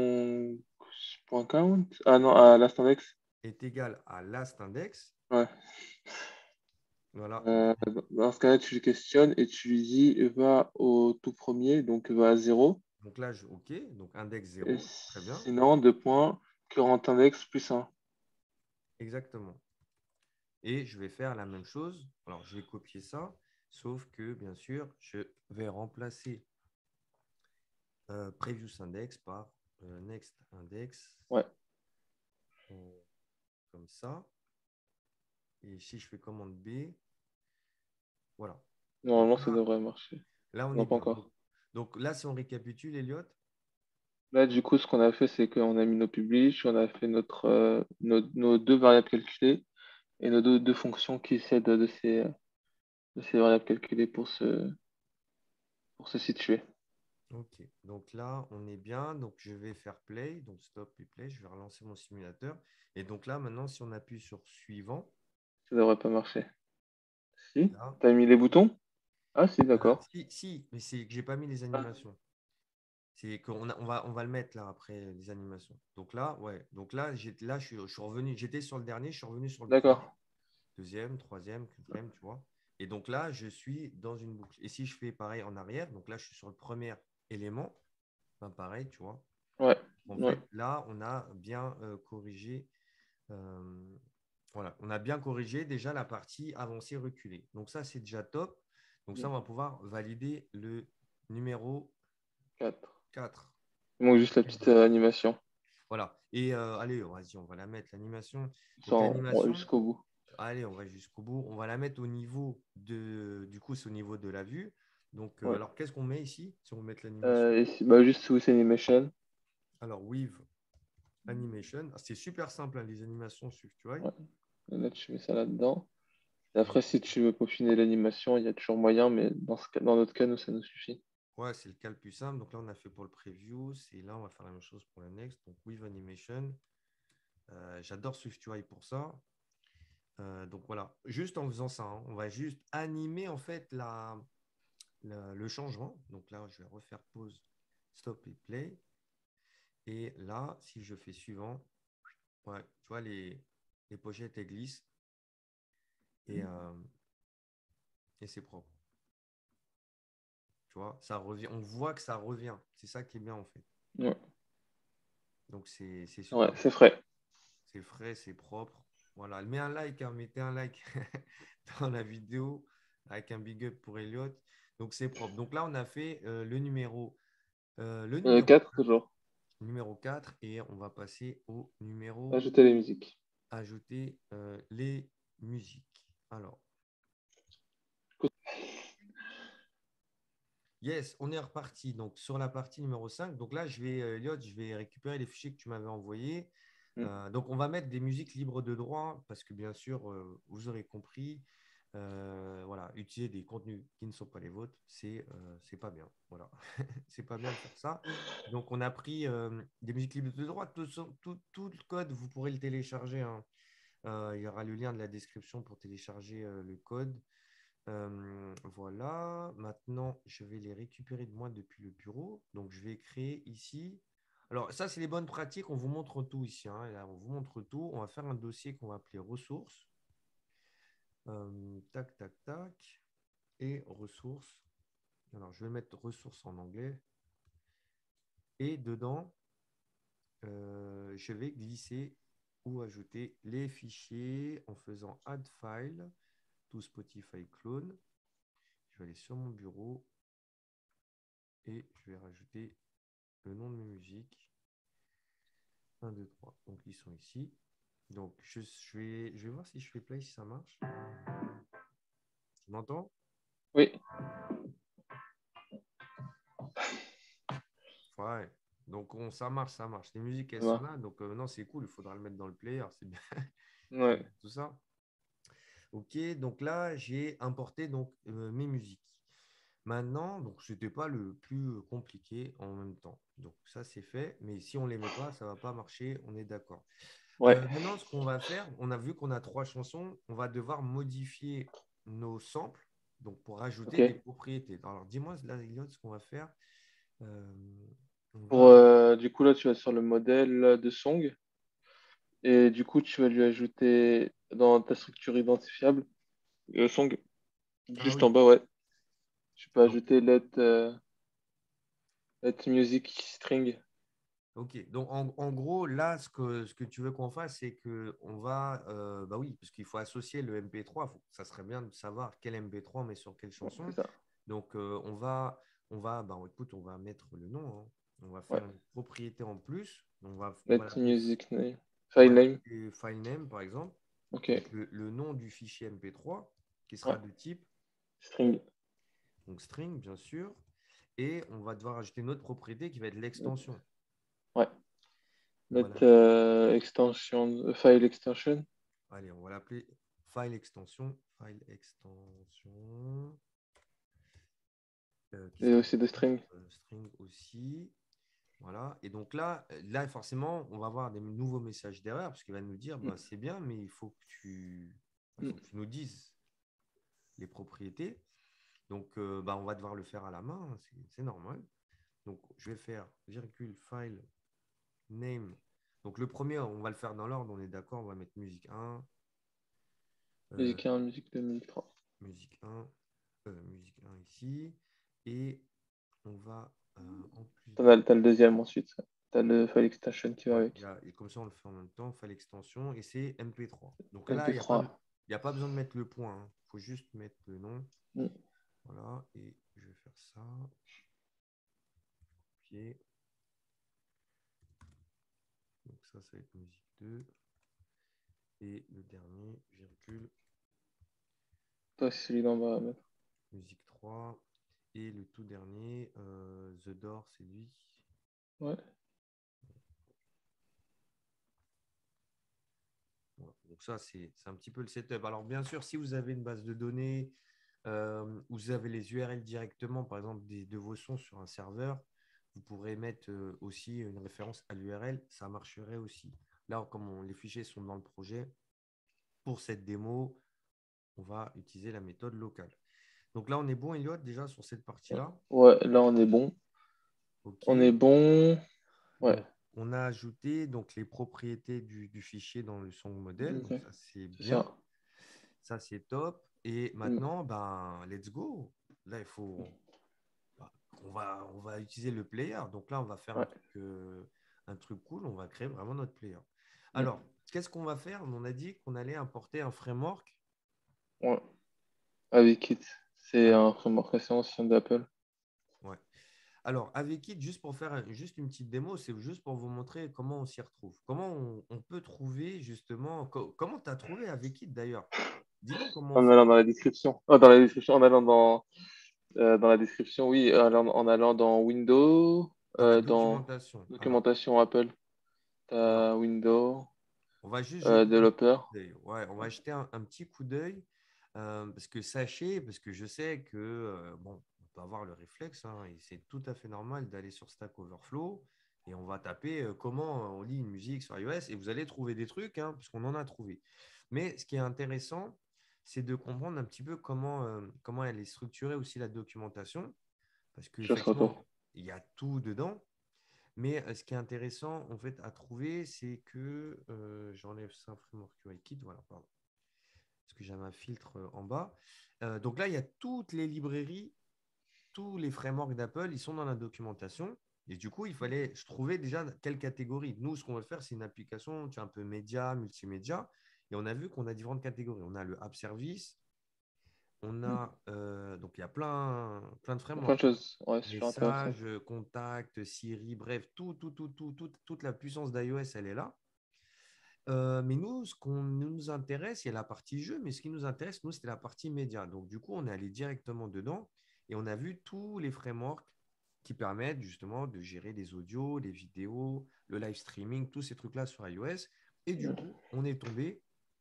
[SPEAKER 2] songs.count. Ah non, à last index.
[SPEAKER 1] est égal à last index.
[SPEAKER 2] Ouais.
[SPEAKER 1] Voilà.
[SPEAKER 2] Euh, dans ce cas-là, tu le questionnes et tu lui dis va au tout premier, donc va à zéro.
[SPEAKER 1] Donc là, je, OK. Donc index
[SPEAKER 2] Et
[SPEAKER 1] zéro. Très bien.
[SPEAKER 2] sinon, deux points, current index plus un.
[SPEAKER 1] Exactement. Et je vais faire la même chose. Alors, je vais copier ça, sauf que, bien sûr, je vais remplacer euh, previous index par euh, next index.
[SPEAKER 2] Ouais.
[SPEAKER 1] Euh, comme ça. Et si je fais commande B, voilà. Donc
[SPEAKER 2] Normalement, ça
[SPEAKER 1] là,
[SPEAKER 2] devrait marcher.
[SPEAKER 1] là, on est
[SPEAKER 2] Non, pas
[SPEAKER 1] bien. Donc,
[SPEAKER 2] encore.
[SPEAKER 1] donc là, si on récapitule, Elliot,
[SPEAKER 2] Là, du coup, ce qu'on a fait, c'est qu'on a mis nos publish, on a fait notre, euh, nos, nos deux variables calculées et nos deux, deux fonctions qui s'aident de ces, de ces variables calculées pour se, pour se situer.
[SPEAKER 1] ok. Donc là, on est bien. Donc je vais faire play. Donc stop et play. Je vais relancer mon simulateur. Et donc là, maintenant, si on appuie sur suivant,
[SPEAKER 2] Ça devrait pas marcher. Si?
[SPEAKER 1] là,
[SPEAKER 2] T'as mis les boutons? Ah, si,
[SPEAKER 1] euh,
[SPEAKER 2] d'accord.
[SPEAKER 1] si, si, mais c'est que j'ai pas mis les
[SPEAKER 2] Ah,
[SPEAKER 1] animations. C'est qu'on a- on va, on va le mettre là après les animations. Donc là, ouais. Donc là, j'ai, là, je suis, je suis revenu. J'étais sur le dernier, je suis revenu sur le premier,
[SPEAKER 2] d'accord.
[SPEAKER 1] deuxième, troisième, quatrième, tu vois. Et donc là, je suis dans une boucle. Et si je fais pareil en arrière, donc là, je suis sur le premier élément, ben pareil, tu vois.
[SPEAKER 2] Ouais,
[SPEAKER 1] En
[SPEAKER 2] ouais.
[SPEAKER 1] fait, là, on a bien euh, corrigé. euh, voilà, on a bien corrigé déjà la partie avancée reculée. Donc ça, c'est déjà top. Donc ça, on va pouvoir valider le numéro
[SPEAKER 2] Quatre.
[SPEAKER 1] quatre.
[SPEAKER 2] Il manque juste la petite euh, animation.
[SPEAKER 1] Voilà. Et euh, allez, vas-y, on va la mettre, l'animation.
[SPEAKER 2] Ça,
[SPEAKER 1] Donc
[SPEAKER 2] on, on va
[SPEAKER 1] l'animation,
[SPEAKER 2] jusqu'au bout.
[SPEAKER 1] allez, on va jusqu'au bout. On va la mettre au niveau de, du coup, c'est au niveau de la vue. Donc, euh,
[SPEAKER 2] Ouais.
[SPEAKER 1] alors, qu'est-ce qu'on met ici si on veut mettre l'animation?
[SPEAKER 2] Euh, et si- bah, juste sous Animation.
[SPEAKER 1] Alors, with animation. Ah, c'est super simple, hein, les animations suivent, tu vois.
[SPEAKER 2] Ouais. Et là, tu mets ça là-dedans. Et
[SPEAKER 1] Je-
[SPEAKER 2] après, si tu veux peaufiner l'animation, il y a toujours moyen, mais dans, ce cas, dans notre cas, nous, ça nous suffit.
[SPEAKER 1] Ouais, c'est le cas le plus simple. Donc là, on a fait pour le preview. Et là, on va faire la même chose pour le next. Donc, with animation. Euh, j'adore SwiftUI pour ça. Euh, donc voilà, juste en faisant ça, hein, on va juste animer en fait la, la- le changement. Donc là, je vais refaire pause, stop et play. Et là, si je fais suivant, ouais, tu vois, les, les pochettes elles glissent et, euh, et c'est propre. Tu vois, ça revient. On voit que ça revient. C'est ça qui est bien en fait.
[SPEAKER 2] Ouais,
[SPEAKER 1] Donc c'est c'est
[SPEAKER 2] ouais,
[SPEAKER 1] super.
[SPEAKER 2] c'est frais.
[SPEAKER 1] C'est frais, c'est propre. Voilà, mets un like, hein, mettez un like dans la vidéo avec un big up pour Elliot. Donc c'est propre. Donc là, on a fait euh, le numéro, euh, le
[SPEAKER 2] Euh,
[SPEAKER 1] numéro,
[SPEAKER 2] quatre, toujours.
[SPEAKER 1] numéro quatre et on va passer au numéro
[SPEAKER 2] Ajouter les musiques.
[SPEAKER 1] ajouter euh, les musiques. Alors, yes, on est reparti. Donc sur la partie numéro cinq. Donc là, je vais, euh, Elliot, je vais récupérer les fichiers que tu m'avais envoyés.
[SPEAKER 2] Hmm.
[SPEAKER 1] Euh, donc, on va mettre des musiques libres de droit parce que, bien sûr, euh, vous aurez compris, euh, voilà, utiliser des contenus qui ne sont pas les vôtres, c'est euh, c'est pas bien. Voilà, c'est pas bien de faire ça. Donc, on a pris euh, des musiques libres de droit. Tout, tout- tout le code, vous pourrez le télécharger, hein. Euh, il y aura le lien de la description pour télécharger euh, le code. Euh, voilà, maintenant je vais les récupérer de moi depuis le bureau. Donc je vais créer ici. Alors ça, c'est les bonnes pratiques. On vous montre tout ici, hein. Là, on vous montre tout. On va faire un dossier qu'on va appeler ressources. Euh, tac, tac, tac. Et ressources. Alors je vais mettre ressources en anglais. Et dedans, euh, je vais glisser ou ajouter les fichiers en faisant add file to Spotify clone. Je vais aller sur mon bureau et je vais rajouter le nom de mes musiques. Un, deux, trois. Donc, ils sont ici. Donc, je, je vais, je vais voir si je fais play, si ça marche. Tu m'entends?
[SPEAKER 2] Oui,
[SPEAKER 1] Ouais. Donc, on, ça marche, ça marche. Les musiques, elles
[SPEAKER 2] ça
[SPEAKER 1] sont
[SPEAKER 2] va.
[SPEAKER 1] là. Donc, euh, non, c'est cool. Il faudra le mettre dans le player. C'est bien. C'est
[SPEAKER 2] Ouais.
[SPEAKER 1] bien tout ça. OK. Donc là, j'ai importé donc, euh, mes musiques. Maintenant, donc, ce n'était pas le plus compliqué en même temps. Donc, ça, c'est fait. Mais si on ne les met pas, ça ne va pas marcher. On est d'accord.
[SPEAKER 2] Ouais.
[SPEAKER 1] Euh, maintenant, ce qu'on va faire, on a vu qu'on a trois chansons, on va devoir modifier nos samples donc pour rajouter des
[SPEAKER 2] Ok.
[SPEAKER 1] propriétés. Alors, dis-moi, là, Elliot, ce qu'on va faire. Euh, on
[SPEAKER 2] Pour,
[SPEAKER 1] va.
[SPEAKER 2] euh, du coup, là, tu vas sur le modèle de Song. Et du coup, tu vas lui ajouter dans ta structure identifiable le Song.
[SPEAKER 1] Ah
[SPEAKER 2] Juste en
[SPEAKER 1] oui.
[SPEAKER 2] bas, ouais. Tu peux
[SPEAKER 1] Donc,
[SPEAKER 2] ajouter let, euh, let music string.
[SPEAKER 1] ok. Donc, en, en gros, là, ce que, ce que tu veux qu'on fasse, c'est que on va. Euh, bah oui, parce qu'il faut associer le M P trois. Faut- ça serait bien de savoir quel M P trois on met sur quelle
[SPEAKER 2] Ouais, c'est
[SPEAKER 1] chanson.
[SPEAKER 2] ça.
[SPEAKER 1] Donc, euh, on va. On va bah, écoute, on va mettre le nom, hein. On va
[SPEAKER 2] Ouais.
[SPEAKER 1] faire une propriété en plus. On va, on va
[SPEAKER 2] Let
[SPEAKER 1] l'appeler
[SPEAKER 2] music name.
[SPEAKER 1] On
[SPEAKER 2] File
[SPEAKER 1] va
[SPEAKER 2] name.
[SPEAKER 1] ajouter file name, par exemple,
[SPEAKER 2] Ok.
[SPEAKER 1] donc le, le nom du fichier M P trois, qui
[SPEAKER 2] Ouais.
[SPEAKER 1] sera de type
[SPEAKER 2] String.
[SPEAKER 1] donc string, bien sûr. Et on va devoir ajouter notre propriété qui va être l'extension.
[SPEAKER 2] Ouais.
[SPEAKER 1] On va
[SPEAKER 2] Notre
[SPEAKER 1] l'appeler,
[SPEAKER 2] euh, extension, euh, file extension.
[SPEAKER 1] allez, on va l'appeler file extension. File extension. euh, qui
[SPEAKER 2] Et
[SPEAKER 1] sera
[SPEAKER 2] aussi de string.
[SPEAKER 1] euh, string aussi. Voilà. Et donc là, euh, là, forcément, on va avoir des nouveaux messages d'erreur parce qu'il va nous dire,
[SPEAKER 2] Mm.
[SPEAKER 1] bah, c'est bien, mais il faut que tu, il
[SPEAKER 2] Mm.
[SPEAKER 1] faut que tu nous dises les propriétés. Donc, euh, bah, on va devoir le faire à la main, hein, c'est c'est normal. Donc, je vais faire virgule file name. Donc, le premier, on va le faire dans l'ordre, on est d'accord, on va mettre musique un, euh,
[SPEAKER 2] Musique un, musique deux, musique trois.
[SPEAKER 1] musique un, euh, musique un ici. Et on va, euh, en plus
[SPEAKER 2] T'en
[SPEAKER 1] de...
[SPEAKER 2] as, t'as le deuxième ensuite. T'as le file extension qui va
[SPEAKER 1] Ouais, il y
[SPEAKER 2] avec.
[SPEAKER 1] a- et comme ça, on le fait en même temps, file extension, et c'est M P trois. Donc là, il n'y a pas,
[SPEAKER 2] M P trois.
[SPEAKER 1] il y a pas besoin de mettre le point, il faut juste mettre le nom.
[SPEAKER 2] Mm.
[SPEAKER 1] Voilà, et je vais faire ça. Copier. Donc ça, ça va être musique deux. Et le dernier, virgule,
[SPEAKER 2] Toi, c'est celui d'en bas à mettre.
[SPEAKER 1] musique trois. Et le tout dernier, euh, The Door, c'est lui.
[SPEAKER 2] Ouais.
[SPEAKER 1] Voilà. Donc ça, c'est c'est un petit peu le setup. Alors bien sûr, si vous avez une base de données, euh, où vous avez les U R L directement, par exemple, des, de vos sons sur un serveur, vous pourrez mettre euh, aussi une référence à l'U R L. Ça marcherait aussi. Là, comme on- les fichiers sont dans le projet, pour cette démo, on va utiliser la méthode locale. Donc là, on est bon, Elliot, déjà sur cette partie-là.
[SPEAKER 2] Ouais, là, on est bon.
[SPEAKER 1] OK.
[SPEAKER 2] On est bon. Ouais.
[SPEAKER 1] Donc, on a ajouté donc, les propriétés du, du fichier dans le song modèle.
[SPEAKER 2] Ok.
[SPEAKER 1] Donc, ça, c'est
[SPEAKER 2] C'est
[SPEAKER 1] bien.
[SPEAKER 2] ça.
[SPEAKER 1] Ça, c'est top. Et
[SPEAKER 2] Mm.
[SPEAKER 1] maintenant, ben, let's go. Là, il faut. bah, On va, on va utiliser le player. Donc là, on va faire un
[SPEAKER 2] Ouais.
[SPEAKER 1] truc, euh, un truc cool. On va créer vraiment notre player.
[SPEAKER 2] Mm.
[SPEAKER 1] Alors, qu'est-ce qu'on va faire? On a dit qu'on allait importer un framework.
[SPEAKER 2] Ouais. Avec It. C'est
[SPEAKER 1] Alors,
[SPEAKER 2] un framework assez ancien d'Apple.
[SPEAKER 1] ouais. Alors, avec It, juste pour faire un- juste une petite démo, c'est juste pour vous montrer comment on s'y retrouve. Comment on, on peut trouver justement. co- comment tu as trouvé avec It d'ailleurs? Dis-nous comment on
[SPEAKER 2] En
[SPEAKER 1] fait.
[SPEAKER 2] allant dans la description. Oh, dans la description, en allant dans, euh, dans la description, oui, allant- en allant dans Windows,
[SPEAKER 1] Dans la
[SPEAKER 2] euh, dans
[SPEAKER 1] documentation. Alors,
[SPEAKER 2] documentation Apple,
[SPEAKER 1] alors
[SPEAKER 2] t'as Windows,
[SPEAKER 1] on va juste
[SPEAKER 2] euh,
[SPEAKER 1] jeter un petit
[SPEAKER 2] Developer.
[SPEAKER 1] coup d'œil. Ouais, on va jeter un, un petit coup d'œil euh, parce que sachez, parce que je sais que euh, bon, on peut avoir le réflexe hein, et c'est tout à fait normal d'aller sur Stack Overflow et on va taper euh, comment on lit une musique sur iOS et vous allez trouver des trucs hein, parce qu'on en a trouvé. Mais ce qui est intéressant, c'est de comprendre un petit peu comment, euh, comment elle est structurée aussi la documentation parce
[SPEAKER 2] Je fasse
[SPEAKER 1] qu'effectivement,
[SPEAKER 2] retour.
[SPEAKER 1] il y a tout dedans. Mais euh, ce qui est intéressant en fait à trouver, c'est que euh, j'enlève ça Framework U I Kit, voilà, pardon, parce que j'avais un filtre euh, en bas. Euh, donc là, il y a toutes les librairies, tous les frameworks d'Apple, ils sont dans la documentation. Et du coup, il fallait je trouvais déjà quelle catégorie. Nous, ce qu'on veut faire, c'est une application, tu as un peu média, multimédia. Et on a vu qu'on a différentes catégories. On a le app service, on
[SPEAKER 2] Mm.
[SPEAKER 1] a euh, donc il y a plein, plein de
[SPEAKER 2] Plein de
[SPEAKER 1] frameworks. Hein.
[SPEAKER 2] choses. Ouais, c'est super intéressant.
[SPEAKER 1] Messages, contacts, Siri, bref, tout, tout, tout, tout, tout- toute la puissance d'iOS, elle est là. Euh, mais nous, ce qu'on nous intéresse, il y a la partie jeu, mais ce qui nous intéresse, nous, c'était la partie média. Donc, du coup, on est allé directement dedans et on a vu tous les frameworks qui permettent justement de gérer les audios, les vidéos, le live streaming, tous ces trucs-là sur iOS. Et du
[SPEAKER 2] Mm.
[SPEAKER 1] coup, on est tombé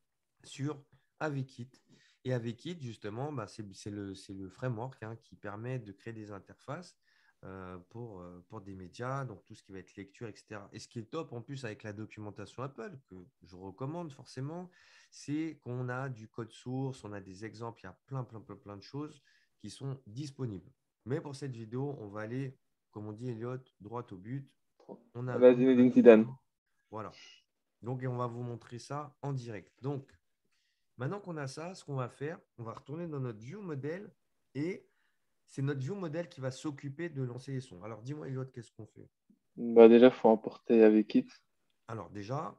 [SPEAKER 1] sur Avekit. Et Avekit, justement, bah, c'est c'est le, c'est le framework hein, qui permet de créer des interfaces euh, pour, euh, pour des médias, donc tout ce qui va être lecture, et cetera. Et ce qui est top en plus avec la documentation Apple, que je recommande forcément, c'est qu'on a du code source, on a des exemples, il y a plein, plein, plein, plein de choses qui sont disponibles. Mais pour cette vidéo, on va aller, comme on dit Elliot, droit au but. On a,
[SPEAKER 2] La
[SPEAKER 1] on a un
[SPEAKER 2] Zinedine Zidane.
[SPEAKER 1] tuto. Voilà. Donc, et on va vous montrer ça en direct. Donc, maintenant qu'on a ça, ce qu'on va faire, on va retourner dans notre view modèle et c'est notre view modèle qui va s'occuper de lancer les sons. Alors, dis-moi, Elliot, qu'est-ce qu'on fait?
[SPEAKER 2] Bah, déjà, faut importer avec It.
[SPEAKER 1] Alors, déjà,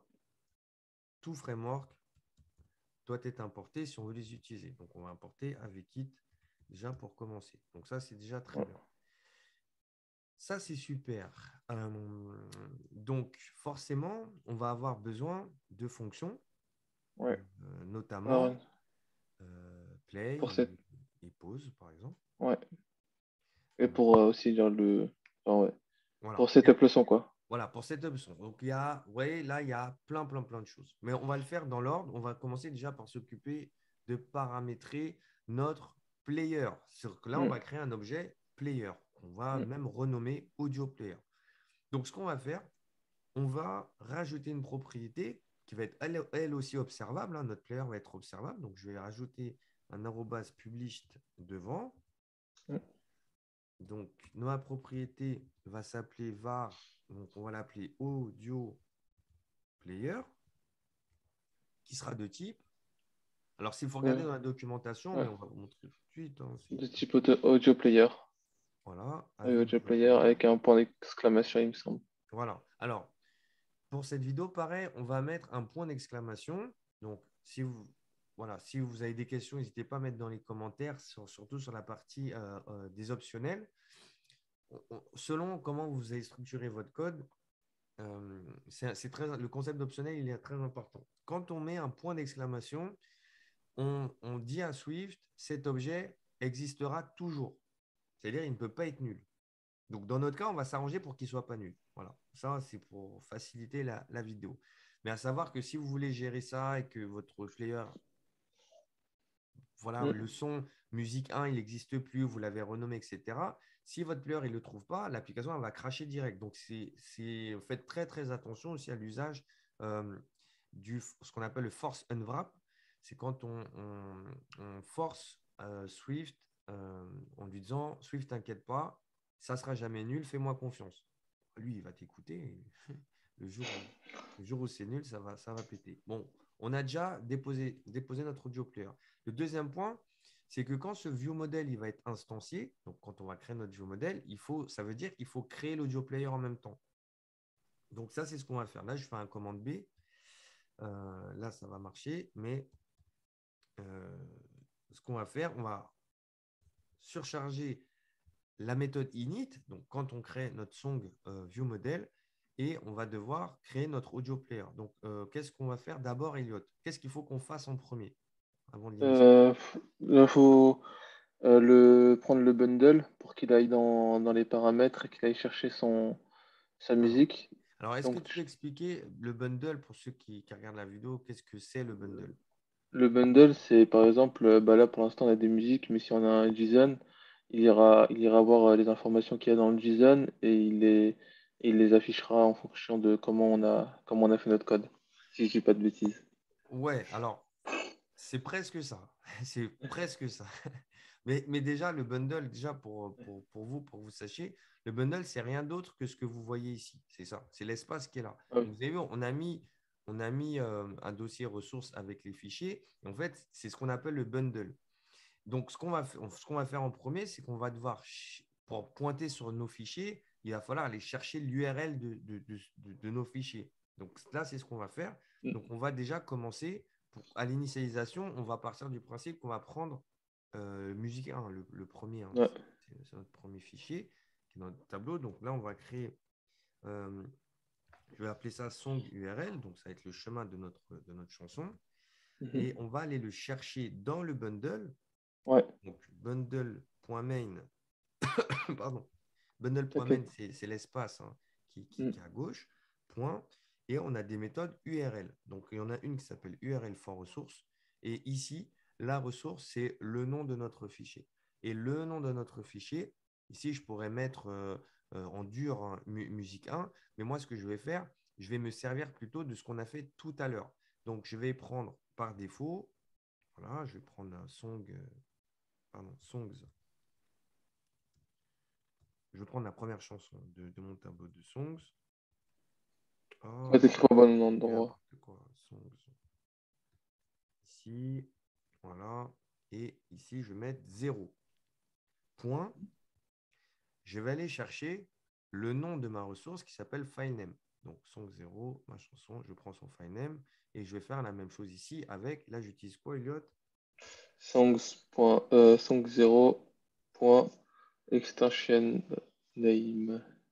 [SPEAKER 1] tout framework doit être importé si on veut les utiliser. Donc, on va importer avec Git déjà pour commencer. Donc, ça, c'est déjà très
[SPEAKER 2] Ouais.
[SPEAKER 1] bien. ça, c'est super. Euh, donc, forcément, on va avoir besoin de fonctions,
[SPEAKER 2] Ouais.
[SPEAKER 1] euh,
[SPEAKER 2] Alors,
[SPEAKER 1] notamment euh, play
[SPEAKER 2] pour
[SPEAKER 1] et,
[SPEAKER 2] cette,
[SPEAKER 1] et pause, par exemple.
[SPEAKER 2] ouais. Et
[SPEAKER 1] Euh,
[SPEAKER 2] pour euh, aussi genre le, genre, ouais.
[SPEAKER 1] voilà.
[SPEAKER 2] Pour
[SPEAKER 1] Il y a-
[SPEAKER 2] setup le son, quoi.
[SPEAKER 1] voilà, pour cette option. Donc, il y a, ouais, là, il y a plein, plein, plein de choses. Mais on va le faire dans l'ordre. On va commencer déjà par s'occuper de paramétrer notre player. C'est que là, on
[SPEAKER 2] Mm,
[SPEAKER 1] va créer un objet player. On va
[SPEAKER 2] mm,
[SPEAKER 1] même renommer audio player. Donc, ce qu'on va faire, on va rajouter une propriété qui va être elle, elle aussi observable, hein. Notre player va être observable. Donc, je vais rajouter un arrobas published devant.
[SPEAKER 2] mm.
[SPEAKER 1] Donc, ma propriété va s'appeler var. Donc, on va l'appeler audio player, qui sera de type. Alors, s'il faut regarder
[SPEAKER 2] Euh,
[SPEAKER 1] dans la documentation, mais
[SPEAKER 2] ouais.
[SPEAKER 1] on va vous montrer tout de suite, hein, c'est
[SPEAKER 2] De
[SPEAKER 1] un
[SPEAKER 2] type
[SPEAKER 1] peu-
[SPEAKER 2] audio, audio player.
[SPEAKER 1] voilà,
[SPEAKER 2] Oui,
[SPEAKER 1] avec
[SPEAKER 2] audio
[SPEAKER 1] audio
[SPEAKER 2] player
[SPEAKER 1] player.
[SPEAKER 2] avec un point d'exclamation, il me semble.
[SPEAKER 1] Voilà. Alors, pour cette vidéo, pareil, on va mettre un point d'exclamation. Donc, si vous, voilà, si vous avez des questions, n'hésitez pas à mettre dans les commentaires, sur- surtout sur la partie euh, euh, des optionnels. On- on- selon comment vous avez structuré votre code, euh, c'est, c'est très, le concept d'optionnel, il est très important. Quand on met un point d'exclamation, on, on dit à Swift, cet objet existera toujours. C'est-à-dire, il ne peut pas être nul. Donc, dans notre cas, on va s'arranger pour qu'il ne soit pas nul. Voilà. Ça, c'est pour faciliter la, la vidéo. Mais à savoir que si vous voulez gérer ça et que votre player, voilà,
[SPEAKER 2] Mm.
[SPEAKER 1] le son musique un, il n'existe plus, vous l'avez renommé, et cetera. Si votre player, il ne le trouve pas, l'application, elle va cracher direct. Donc, c'est, c'est, faites très, très attention aussi à l'usage euh, du ce qu'on appelle le force unwrap. C'est quand on, on, on force euh, Swift euh, en lui disant Swift, t'inquiète pas, ça sera jamais nul, fais-moi confiance. Lui, il va t'écouter. Le jour où, le jour où c'est nul, ça va, ça va péter. Bon, on a déjà déposé, déposé notre audio player. Le deuxième point, c'est que quand ce view model il va être instancié, donc quand on va créer notre view model, il faut, ça veut dire qu'il faut créer l'audio player en même temps. Donc ça, c'est ce qu'on va faire. Là, je fais un commande B. Euh, là, ça va marcher, mais euh, ce qu'on va faire, on va surcharger la méthode init, donc quand on crée notre song euh, view model, et on va devoir créer notre audio player. Donc, euh, qu'est-ce qu'on va faire d'abord, Elliot? Qu'est-ce qu'il faut qu'on fasse en premier avant de l'initier?
[SPEAKER 2] Euh, il faut euh, le, prendre le bundle pour qu'il aille dans, dans les paramètres et qu'il aille chercher son, sa
[SPEAKER 1] Alors,
[SPEAKER 2] musique.
[SPEAKER 1] alors est-ce que
[SPEAKER 2] Donc,
[SPEAKER 1] tu peux expliquer le bundle pour ceux qui, qui regardent la vidéo? Qu'est-ce que c'est le bundle?
[SPEAKER 2] le bundle, c'est par exemple, euh, bah là pour l'instant on a des musiques, mais si on a un JSON, il ira, il ira voir euh, les informations qu'il y a dans le JSON et il les, il les affichera en fonction de comment on a, comment on a fait notre code, si je dis pas de bêtises.
[SPEAKER 1] Ouais, alors, c'est presque ça. C'est presque ça. Mais, mais déjà, le bundle, déjà pour, pour, pour vous, pour que vous sachiez, le bundle, c'est rien d'autre que ce que vous voyez ici. C'est ça. C'est l'espace qui est là.
[SPEAKER 2] Ah oui.
[SPEAKER 1] Donc, vous avez vu, on a mis, on a mis euh, un dossier ressources avec les fichiers. Et en fait, c'est ce qu'on appelle le bundle. Donc, ce qu'on va, f- ce qu'on va faire en premier, c'est qu'on va devoir, ch- pour pointer sur nos fichiers, il va falloir aller chercher l'U R L de, de, de, de- de nos fichiers. Donc, là, c'est ce qu'on va faire.
[SPEAKER 2] Mm.
[SPEAKER 1] Donc, on va déjà commencer. Pour, à l'initialisation, on va partir du principe qu'on va prendre euh, musique un, le, le premier. Hein.
[SPEAKER 2] Ouais.
[SPEAKER 1] C'est c'est notre premier fichier qui est dans notre tableau. Donc, là, on va créer, euh, je vais appeler ça song U R L. Donc, ça va être le chemin de notre, de notre chanson.
[SPEAKER 2] Mhm.
[SPEAKER 1] Et on va aller le chercher dans le bundle.
[SPEAKER 2] Ouais,
[SPEAKER 1] Donc, bundle.main, pardon, bundle.main,
[SPEAKER 2] t'inquiète.
[SPEAKER 1] c'est c'est l'espace hein, qui, qui,
[SPEAKER 2] Mm.
[SPEAKER 1] qui est à gauche, point. Et on a des méthodes U R L. Donc, il y en a une qui s'appelle U R L for ressource. Et ici, la ressource, c'est le nom de notre fichier. Et le nom de notre fichier, ici, je pourrais mettre euh, euh, en dur hein, mu- musique un. Mais moi, ce que je vais faire, je vais me servir plutôt de ce qu'on a fait tout à l'heure. Donc, je vais prendre par défaut, voilà, je vais prendre un song, euh, pardon, songs. Je vais prendre la première chanson de, de mon tableau de songs.
[SPEAKER 2] Ouais,
[SPEAKER 1] Oh,
[SPEAKER 2] t'écris au bon
[SPEAKER 1] c'est
[SPEAKER 2] endroit.
[SPEAKER 1] n'importe quoi. Songs. Ici, voilà. Et ici, je vais mettre zéro. Point. Je vais aller chercher le nom de ma ressource qui s'appelle filename. Donc, song zéro, ma chanson, je prends son filename et je vais faire la même chose ici avec, là, j'utilise quoi, Elliot?
[SPEAKER 2] Songs. Point, euh, song zéro. Point, extension name.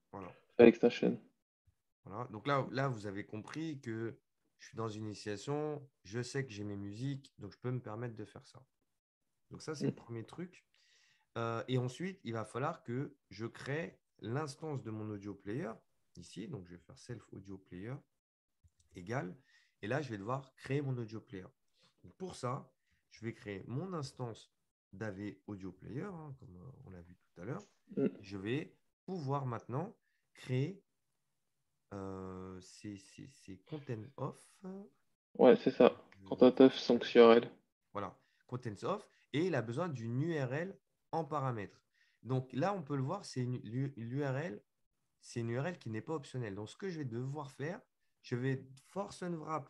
[SPEAKER 2] Play extension.
[SPEAKER 1] Voilà. Donc là, là, vous avez compris que je suis dans une initiation, je sais que j'ai mes musiques, donc je peux me permettre de faire ça. Donc ça, c'est le
[SPEAKER 2] Mm.
[SPEAKER 1] premier truc. Euh, et ensuite, il va falloir que je crée l'instance de mon audio player ici. Donc, je vais faire self audio player égal. Et là, je vais devoir créer mon audio player. Donc, pour ça, je vais créer mon instance d'A V audio player, hein, comme euh, on l'a vu tout à l'heure.
[SPEAKER 2] Mm.
[SPEAKER 1] Je vais pouvoir maintenant créer euh, ces, ces, ces content off.
[SPEAKER 2] Ouais, c'est ça.
[SPEAKER 1] Euh,
[SPEAKER 2] Content of songs U R L.
[SPEAKER 1] Voilà, contents of. Et il a besoin d'une U R L en paramètre. Donc là, on peut le voir, c'est une l'U R L, c'est une U R L qui n'est pas optionnelle. Donc, ce que je vais devoir faire, je vais force unwrap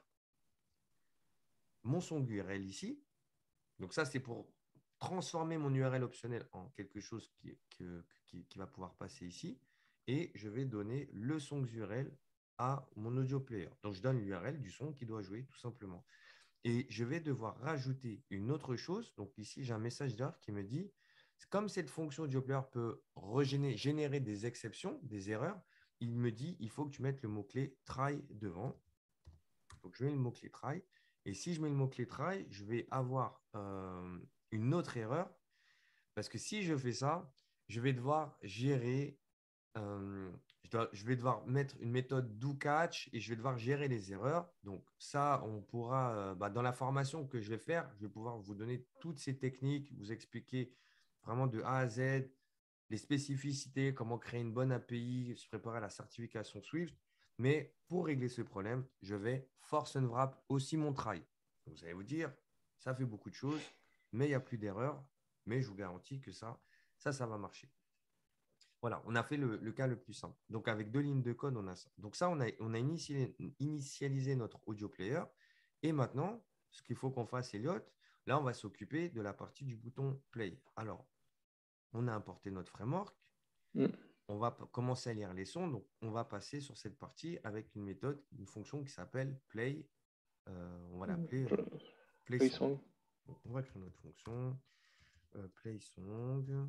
[SPEAKER 1] mon son U R L ici. Donc, ça, c'est pour transformer mon U R L optionnel en quelque chose qui, que- qui, qui va pouvoir passer ici. Et je vais donner le son U R L à mon audio player. Donc, je donne l'U R L du son qui doit jouer, tout simplement. Et je vais devoir rajouter une autre chose. Donc, ici, j'ai un message d'erreur qui me dit, comme cette fonction audio player peut régénérer, générer des exceptions, des erreurs, il me dit, il faut que tu mettes le mot-clé try devant. Donc, je mets le mot-clé try. Et si je mets le mot-clé try, je vais avoir euh, une autre erreur. Parce que si je fais ça, je vais devoir gérer, euh, je, dois- je vais devoir mettre une méthode do catch et je vais devoir gérer les erreurs. Donc, ça, on pourra, euh, bah, dans la formation que je vais faire, je vais pouvoir vous donner toutes ces techniques, vous expliquer vraiment de A à Z les spécificités, comment créer une bonne A P I, se préparer à la certification Swift. Mais pour régler ce problème, je vais force unwrap aussi mon try. Donc, vous allez vous dire, ça fait beaucoup de choses, mais il n'y a plus d'erreurs. Mais je vous garantis que ça, ça, ça va marcher. Voilà, on a fait le, le cas le plus simple. Donc, avec deux lignes de code, on a ça. Donc, ça, on a, on a initialisé, initialisé notre audio player. Et maintenant, ce qu'il faut qu'on fasse, Elliot, là, on va s'occuper de la partie du bouton play. Alors, on a importé notre framework.
[SPEAKER 2] Mm.
[SPEAKER 1] On va commencer à lire les sons. Donc, on va passer sur cette partie avec une méthode, une fonction qui s'appelle play. Euh, on va l'appeler euh, play
[SPEAKER 2] Play
[SPEAKER 1] song.
[SPEAKER 2] song.
[SPEAKER 1] Donc, on va créer notre fonction euh, play song.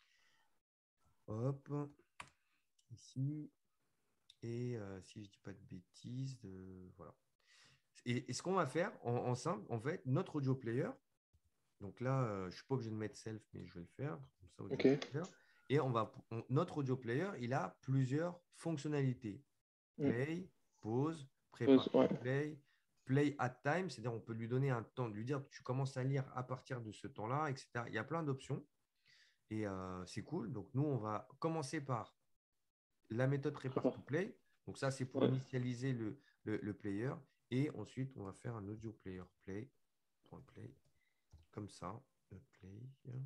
[SPEAKER 1] Hop, ici. Et euh, si je ne dis pas de bêtises, de... voilà. Et, et ce qu'on va faire en, en, simple, en fait, notre audio player, donc là, euh, je ne suis pas obligé de mettre self, mais je vais le faire. Comme ça, audio
[SPEAKER 2] Ok.
[SPEAKER 1] player. Et on va, on, notre audio player, il a plusieurs fonctionnalités.
[SPEAKER 2] Mm.
[SPEAKER 1] Play, pause,
[SPEAKER 2] Pause,
[SPEAKER 1] prépare
[SPEAKER 2] ouais.
[SPEAKER 1] ton play, play at time, c'est-à-dire on peut lui donner un temps, lui dire tu commences à lire à partir de ce temps-là, et cetera. Il y a plein d'options et euh, c'est cool. Donc nous, on va commencer par la méthode prépare to
[SPEAKER 2] Prépare.
[SPEAKER 1] play. Donc ça, c'est pour
[SPEAKER 2] Ouais.
[SPEAKER 1] initialiser le, le, le player. Et ensuite, on va faire un audio player play. Play comme ça. Play.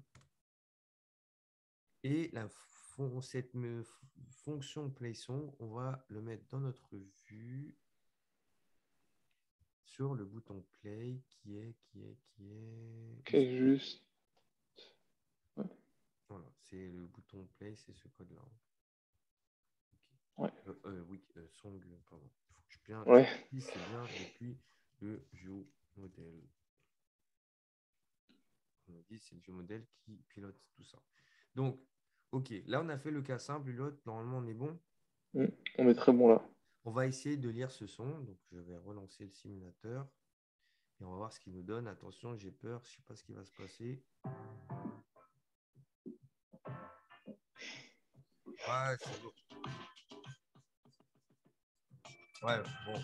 [SPEAKER 1] Et la fon- cette me- fonction play song, on va le mettre dans notre vue sur le bouton play qui est, qui est, qui est
[SPEAKER 2] Ok,
[SPEAKER 1] ici.
[SPEAKER 2] juste. Ouais.
[SPEAKER 1] Voilà, c'est le bouton play, c'est ce code-là.
[SPEAKER 2] Ouais.
[SPEAKER 1] Ok. Euh, euh, oui, euh, song, pardon. Il faut que je bien,
[SPEAKER 2] Ouais.
[SPEAKER 1] je c'est bien depuis le view model. On a dit c'est le view model qui pilote tout ça. Donc, ok, là on a fait le cas simple, l'autre, normalement on est bon.
[SPEAKER 2] Mm. On est très bon là.
[SPEAKER 1] On va essayer de lire ce son. Donc, je vais relancer le simulateur et on va voir ce qu'il nous donne. Attention, j'ai peur, je ne sais pas ce qui va se passer. Ouais, c'est bon. Ouais, bon,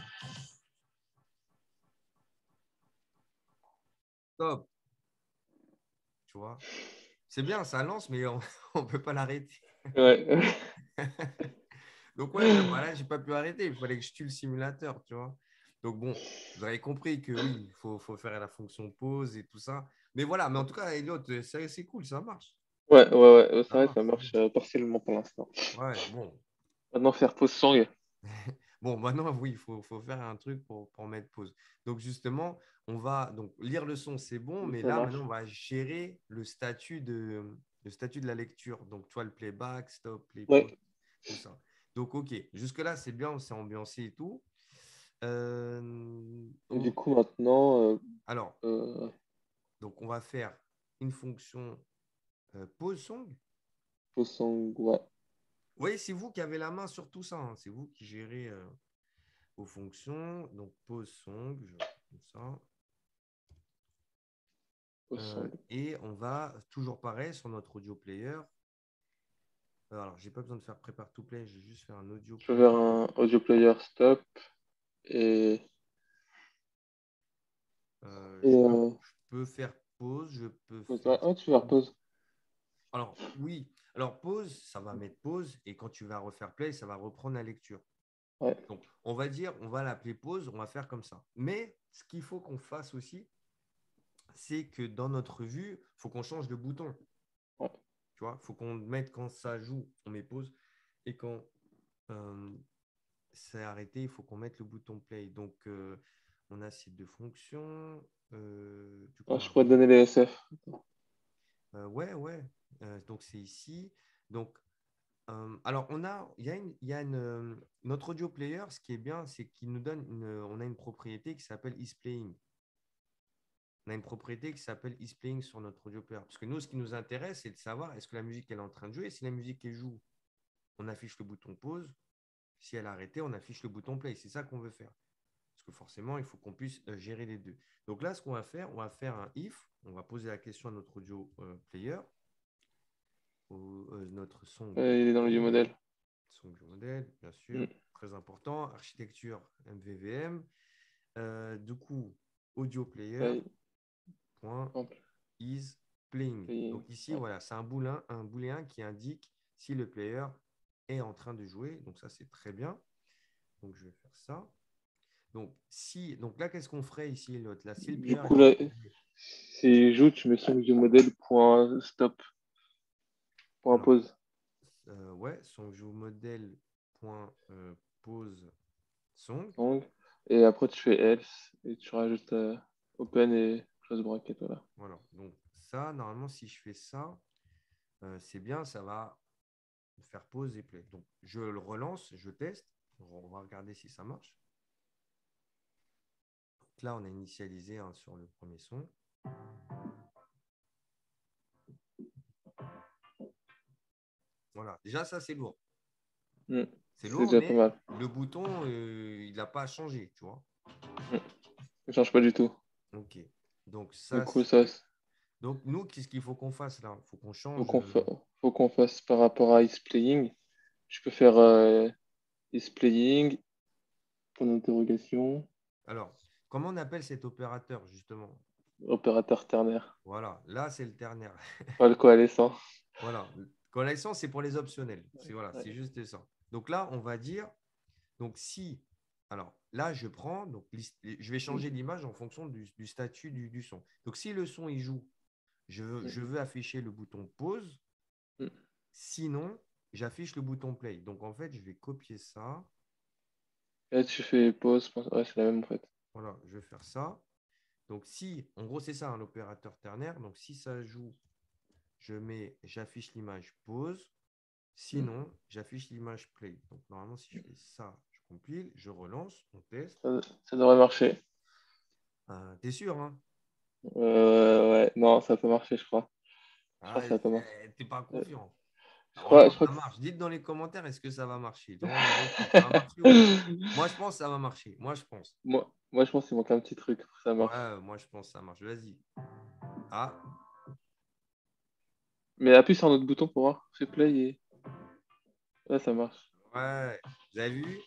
[SPEAKER 1] top. Tu vois, c'est bien, ça lance, mais on ne peut pas l'arrêter.
[SPEAKER 2] Ouais.
[SPEAKER 1] Donc, ouais, là, voilà, j'ai pas pu arrêter. Il fallait que je tue le simulateur, tu vois. Donc, bon, vous avez compris que oui, il faut, faut faire la fonction pause et tout ça. Mais voilà, mais en tout cas, Elliot, c'est c'est cool, ça marche.
[SPEAKER 2] Ouais, ouais, ouais. C'est
[SPEAKER 1] Ça
[SPEAKER 2] vrai,
[SPEAKER 1] marche,
[SPEAKER 2] ça
[SPEAKER 1] ça
[SPEAKER 2] marche
[SPEAKER 1] marche.
[SPEAKER 2] euh, partiellement pour l'instant.
[SPEAKER 1] Ouais, bon.
[SPEAKER 2] Maintenant, faire pause song.
[SPEAKER 1] Bon, maintenant, oui, il faut, faut faire un truc pour, pour mettre pause. Donc, justement, on va donc lire le son, c'est bon, mais
[SPEAKER 2] Ça
[SPEAKER 1] là, maintenant, on
[SPEAKER 2] marche.
[SPEAKER 1] va gérer le statut de, le statut de la lecture. Donc, tu vois, le playback, stop, play, pause,
[SPEAKER 2] Ouais.
[SPEAKER 1] tout ça. Donc, OK, jusque-là, c'est bien, on s'est ambiancé et tout. Euh,
[SPEAKER 2] Et du
[SPEAKER 1] OK.
[SPEAKER 2] coup, maintenant, euh,
[SPEAKER 1] Alors,
[SPEAKER 2] euh,
[SPEAKER 1] donc, on va faire une fonction euh, pause song.
[SPEAKER 2] pause song, ouais.
[SPEAKER 1] Oui, c'est vous qui avez la main sur tout ça, hein. C'est vous qui gérez euh, vos fonctions. Donc, pause song, je vais faire comme ça.
[SPEAKER 2] Pause
[SPEAKER 1] Euh,
[SPEAKER 2] song.
[SPEAKER 1] et on va toujours pareil sur notre audio player. Euh, Alors, j'ai pas besoin de faire prépare to play, je vais juste faire un audio
[SPEAKER 2] Je vais faire
[SPEAKER 1] player.
[SPEAKER 2] un audio player stop et,
[SPEAKER 1] Euh,
[SPEAKER 2] et
[SPEAKER 1] je,
[SPEAKER 2] euh,
[SPEAKER 1] je peux faire pause, je peux
[SPEAKER 2] pause.
[SPEAKER 1] faire.
[SPEAKER 2] Ah, ah, tu veux faire pause.
[SPEAKER 1] Alors, oui. Alors, pause, ça va mettre pause. Et quand tu vas refaire play, ça va reprendre la lecture.
[SPEAKER 2] Ouais,
[SPEAKER 1] Donc, on va dire, on va l'appeler pause, on va faire comme ça. Mais ce qu'il faut qu'on fasse aussi, c'est que dans notre vue, il faut qu'on change de bouton.
[SPEAKER 2] ouais.
[SPEAKER 1] Tu vois, il faut qu'on mette quand ça joue, on met pause. Et quand euh, c'est arrêté, il faut qu'on mette le bouton play. Donc, euh, on a ces deux fonctions. Euh, du coup,
[SPEAKER 2] Ah,
[SPEAKER 1] on
[SPEAKER 2] je
[SPEAKER 1] va
[SPEAKER 2] pourrais te donner les S F.
[SPEAKER 1] Euh, ouais, ouais. Euh, donc, c'est ici. Donc, euh, alors, on a, il y a une, il y a une, euh, notre audio player, ce qui est bien, c'est qu'il nous donne une, on a une propriété qui s'appelle IsPlaying. On a une propriété qui s'appelle IsPlaying sur notre audio player. Parce que nous, ce qui nous intéresse, c'est de savoir est-ce que la musique elle est en train de jouer. Si la musique elle joue, on affiche le bouton pause. Si elle a arrêté, on affiche le bouton play. C'est ça qu'on veut faire. Parce que forcément, il faut qu'on puisse euh, gérer les deux. Donc là, ce qu'on va faire, on va faire un if. On va poser la question à notre audio euh, player, au, euh, notre son
[SPEAKER 2] Euh, il est dans le view modèle.
[SPEAKER 1] son modèle, bien
[SPEAKER 2] Mm.
[SPEAKER 1] sûr, très important. Architecture M V V M. Euh, du coup, audio player
[SPEAKER 2] Play,
[SPEAKER 1] point
[SPEAKER 2] ample,
[SPEAKER 1] is playing.
[SPEAKER 2] playing.
[SPEAKER 1] Donc ici,
[SPEAKER 2] Ouais.
[SPEAKER 1] voilà, c'est un booléen, un booléen qui indique si le player est en train de jouer. Donc ça, c'est très bien. Donc je vais faire ça. Donc si, donc là, qu'est-ce qu'on ferait ici, l'autre là, si le
[SPEAKER 2] Du
[SPEAKER 1] player
[SPEAKER 2] coup,
[SPEAKER 1] est en
[SPEAKER 2] là,
[SPEAKER 1] train de jouer.
[SPEAKER 2] si joue, tu mets son view modèle point stop, point
[SPEAKER 1] Alors,
[SPEAKER 2] pause.
[SPEAKER 1] euh, ouais, son joue modèle point euh, pause song.
[SPEAKER 2] Song. Et après, tu fais else et tu rajoutes euh, open et close bracket. Voilà.
[SPEAKER 1] Voilà. Donc ça, normalement, si je fais ça, euh, c'est bien, ça va faire pause et play. Donc, je le relance, je teste. On va regarder si ça marche. Donc là, on a initialisé hein, sur le premier son. Voilà. Déjà, ça, c'est lourd.
[SPEAKER 2] Mm.
[SPEAKER 1] C'est
[SPEAKER 2] C'est
[SPEAKER 1] lourd,
[SPEAKER 2] déjà pas
[SPEAKER 1] mais
[SPEAKER 2] mal.
[SPEAKER 1] le bouton, euh, il n'a pas changé, tu vois.
[SPEAKER 2] Mm. Ça change pas du tout.
[SPEAKER 1] OK. Donc,
[SPEAKER 2] Du
[SPEAKER 1] ça,
[SPEAKER 2] coup, ça,
[SPEAKER 1] c'est... Donc, nous, qu'est-ce qu'il faut qu'on fasse là? Il faut qu'on
[SPEAKER 2] faut
[SPEAKER 1] change.
[SPEAKER 2] qu'on fa-
[SPEAKER 1] euh,
[SPEAKER 2] faut qu'on fasse par rapport à isplaying. Je peux faire euh, isplaying, point d'interrogation,
[SPEAKER 1] Alors, comment on appelle cet opérateur, justement?
[SPEAKER 2] opérateur ternaire.
[SPEAKER 1] Voilà. Là, c'est le ternaire.
[SPEAKER 2] Pas le coalescent.
[SPEAKER 1] Voilà. Connaissance, c'est pour les optionnels. C'est voilà, c'est
[SPEAKER 2] Ouais.
[SPEAKER 1] juste ça. Donc là, on va dire donc, si, alors là, je prends, donc je vais changer l'image en fonction du, du statut du, du son. Donc, si le son il joue, je veux, je veux afficher le bouton pause.
[SPEAKER 2] Mm.
[SPEAKER 1] Sinon, j'affiche le bouton play. Donc, en fait, je vais copier ça.
[SPEAKER 2] Et là, tu fais pause. Ouais, c'est la même en fait.
[SPEAKER 1] Voilà, je vais faire ça. Donc, si, en gros, c'est ça, un opérateur ternaire. Donc, si ça joue, je mets, j'affiche l'image pause.
[SPEAKER 2] Mm.
[SPEAKER 1] Sinon, j'affiche l'image play. Donc, normalement, si je fais ça, je compile, je relance, on teste.
[SPEAKER 2] Ça, ça devrait marcher.
[SPEAKER 1] Euh, T'es sûr, hein?
[SPEAKER 2] Euh, ouais, non, ça peut marcher, je crois. Je crois
[SPEAKER 1] Ah,
[SPEAKER 2] que ça peut marcher.
[SPEAKER 1] eh, t'es pas
[SPEAKER 2] Euh,
[SPEAKER 1] confiant.
[SPEAKER 2] Je crois,
[SPEAKER 1] Franchement,
[SPEAKER 2] je crois
[SPEAKER 1] ça
[SPEAKER 2] que.
[SPEAKER 1] marche. Dites dans les commentaires, est-ce que ça va marcher? On vérifie. Ça va marcher ou pas? Moi, je pense que ça va marcher. Moi, je pense.
[SPEAKER 2] Moi, moi, je pense qu'il manque un petit truc pour que ça
[SPEAKER 1] Ouais,
[SPEAKER 2] marche.
[SPEAKER 1] euh, moi, je pense que ça marche. Vas-y. Ah,
[SPEAKER 2] Mais appuie sur un autre bouton pour voir. Fais play et. Là, ça marche.
[SPEAKER 1] ouais. Vous avez vu?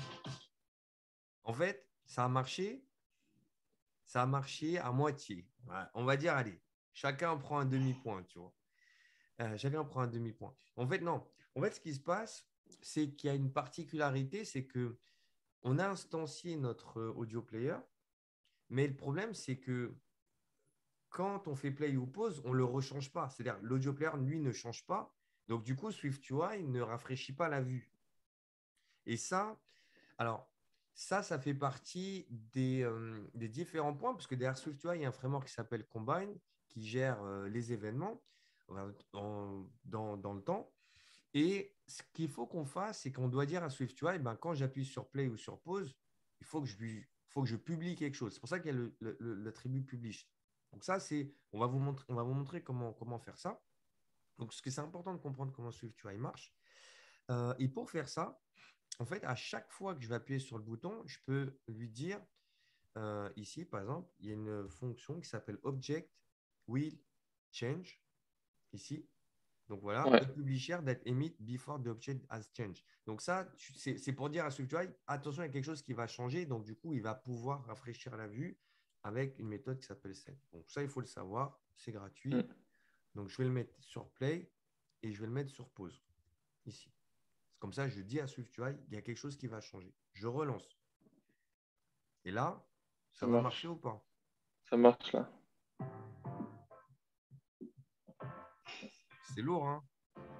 [SPEAKER 1] En fait, ça a marché. Ça a marché à moitié. Ouais. On va dire, allez, chacun prend un demi-point, tu vois. Euh, chacun prend un demi-point. En fait, non. En fait, ce qui se passe, c'est qu'il y a une particularité, c'est que on a instancié notre euh, audio player, mais le problème, c'est que quand on fait play ou pause, on ne le rechange pas. C'est-à-dire l'audio player, lui, ne change pas. Donc, du coup, SwiftUI ne rafraîchit pas la vue. Et ça, alors, ça, ça fait partie des, euh, des différents points, parce que derrière SwiftUI, il y a un framework qui s'appelle Combine, qui gère euh, les événements euh, en- dans, dans le temps. Et ce qu'il faut qu'on fasse, c'est qu'on doit dire à SwiftUI, ben, quand j'appuie sur play ou sur pause, il faut que je, faut que je publie quelque chose. C'est pour ça qu'il y a le, le, le- l'attribut publish. Donc ça, c'est, on va vous montrer, on va vous montrer comment, comment faire ça. Donc, ce que c'est important de comprendre comment SwiftUI marche. Euh, et pour faire ça, en fait, à chaque fois que je vais appuyer sur le bouton, je peux lui dire, euh, ici, par exemple, il y a une fonction qui s'appelle Object Will Change, ici. Donc voilà,
[SPEAKER 2] Ouais.
[SPEAKER 1] a publisher that emit before the object has changed. Donc ça, c'est pour dire à SwiftUI, attention, il y a quelque chose qui va changer. Donc du coup, il va pouvoir rafraîchir la vue avec une méthode qui s'appelle set. Donc ça, il faut le savoir, c'est gratuit.
[SPEAKER 2] Mm.
[SPEAKER 1] Donc je vais le mettre sur play et je vais le mettre sur pause, ici. Comme ça, je dis à SwiftUI, il y a quelque chose qui va changer. Je relance. Et là,
[SPEAKER 2] Ça
[SPEAKER 1] ça va marcher
[SPEAKER 2] marche.
[SPEAKER 1] ou pas?
[SPEAKER 2] Ça marche là.
[SPEAKER 1] C'est lourd, hein?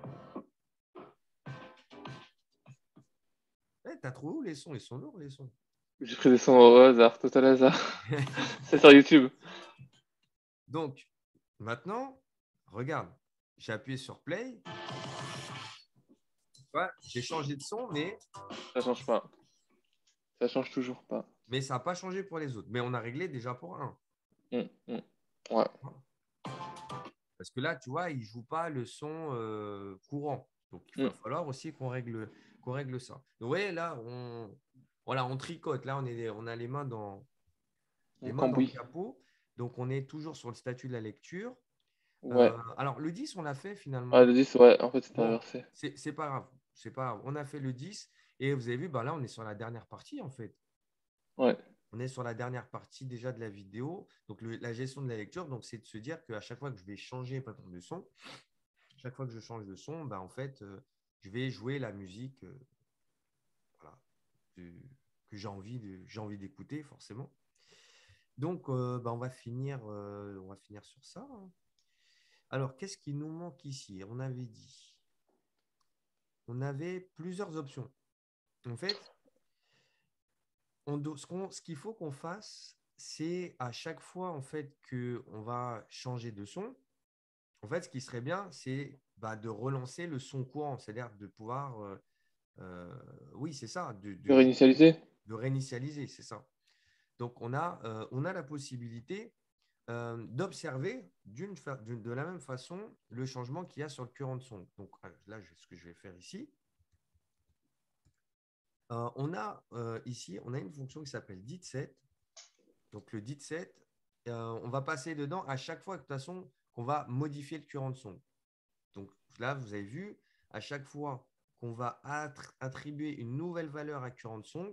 [SPEAKER 1] Eh, t'as trouvé où les sons? Ils sont lourds, les sons.
[SPEAKER 2] J'ai pris des sons au hasard, total hasard. C'est sur YouTube.
[SPEAKER 1] Donc, maintenant, regarde, j'ai appuyé sur play. Ouais, j'ai changé de son, mais,
[SPEAKER 2] Ça change pas. Ça change toujours pas.
[SPEAKER 1] mais ça n'a pas changé pour les autres. Mais on a réglé déjà pour un.
[SPEAKER 2] Mm, mm. Ouais.
[SPEAKER 1] Parce que là, tu vois, il ne joue pas le son euh, courant. Donc, il va
[SPEAKER 2] Mm.
[SPEAKER 1] falloir aussi qu'on règle, qu'on règle ça. Donc, vous voyez, là, on, voilà, on tricote. Là, on, est, on a les mains dans, les
[SPEAKER 2] On
[SPEAKER 1] mains dans le
[SPEAKER 2] cambouille.
[SPEAKER 1] capot. Donc, on est toujours sur le statut de la lecture.
[SPEAKER 2] Ouais.
[SPEAKER 1] Euh, alors, le dix, on l'a fait
[SPEAKER 2] Ah,
[SPEAKER 1] finalement.
[SPEAKER 2] le dix, ouais, en fait, c'était
[SPEAKER 1] Bon,
[SPEAKER 2] inversé.
[SPEAKER 1] c'est c'est pas grave. C'est pas grave. On a fait le dix et vous avez vu, bah là, on est sur la dernière partie en fait.
[SPEAKER 2] Ouais.
[SPEAKER 1] On est sur la dernière partie déjà de la vidéo. Donc, le- la gestion de la lecture, donc c'est de se dire qu'à chaque fois que je vais changer par exemple, de son, chaque fois que je change de son, bah, en fait, euh, je vais jouer la musique euh, voilà, de- que j'ai envie de, j'ai envie d'écouter forcément. Donc, euh, bah, on va finir, euh, on va finir sur ça, hein. Alors, qu'est-ce qui nous manque ici? On avait dit, on avait plusieurs options. En fait, on do- ce qu'on- ce qu'il faut qu'on fasse, c'est à chaque fois en fait que on va changer de son. En fait, ce qui serait bien, c'est bah, de relancer le son courant, c'est-à-dire de pouvoir, euh, euh, oui, c'est ça, de,
[SPEAKER 2] Tu veux
[SPEAKER 1] de,
[SPEAKER 2] réinitialiser?
[SPEAKER 1] de réinitialiser, c'est ça. Donc, on a, euh, on a la possibilité euh, d'observer d'une fa- d'une- de la même façon le changement qu'il y a sur le current son. Donc, euh, là, je- ce que je vais faire ici, euh, on a euh, ici, on a une fonction qui s'appelle didset. Donc, le didset, euh, on va passer dedans à chaque fois de toute façon qu'on va modifier le current son. Donc là, vous avez vu, à chaque fois qu'on va attribuer une nouvelle valeur à current song,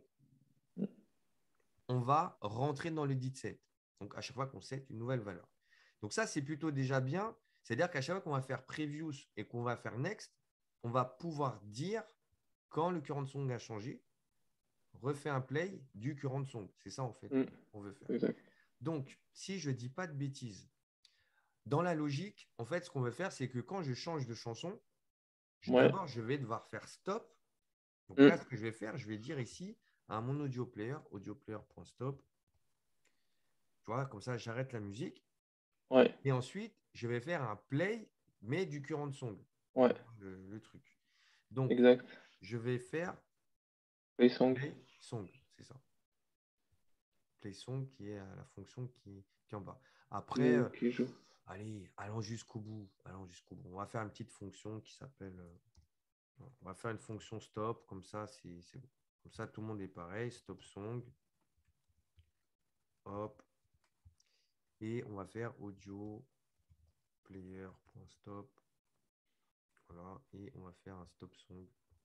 [SPEAKER 1] on va rentrer dans le didset. Donc à chaque fois qu'on set une nouvelle valeur. Donc ça, c'est plutôt déjà bien. C'est-à-dire qu'à chaque fois qu'on va faire previous et qu'on va faire next, on va pouvoir dire quand le current song a changé, refait un play du current song. C'est ça en fait
[SPEAKER 2] Mm.
[SPEAKER 1] qu'on veut faire.
[SPEAKER 2] Exact.
[SPEAKER 1] Donc, si je ne dis pas de bêtises, dans la logique, en fait, ce qu'on veut faire, c'est que quand je change de chanson,
[SPEAKER 2] Ouais.
[SPEAKER 1] d'abord, je vais devoir faire stop. Donc
[SPEAKER 2] Mm.
[SPEAKER 1] là, ce que je vais faire, je vais dire ici à mon audio player, audioplayer.stop. Tu vois, comme ça, j'arrête la musique.
[SPEAKER 2] Ouais.
[SPEAKER 1] Et ensuite, je vais faire un play, mais du current song.
[SPEAKER 2] Ouais.
[SPEAKER 1] Le, le truc. Donc,
[SPEAKER 2] Exact.
[SPEAKER 1] je vais faire
[SPEAKER 2] Play song.
[SPEAKER 1] play song. C'est ça. Play song qui est la fonction qui, qui est en bas. Après,
[SPEAKER 2] Qui,
[SPEAKER 1] euh,
[SPEAKER 2] qui joue.
[SPEAKER 1] allez, allons jusqu'au bout. Allons jusqu'au bout. On va faire une petite fonction qui s'appelle. euh, on va faire une fonction stop. Comme ça, c'est c'est bon. Comme ça, tout le monde est pareil. Stop song. Hop. Et on va faire audio player.stop. Voilà. Et on va faire un stop song.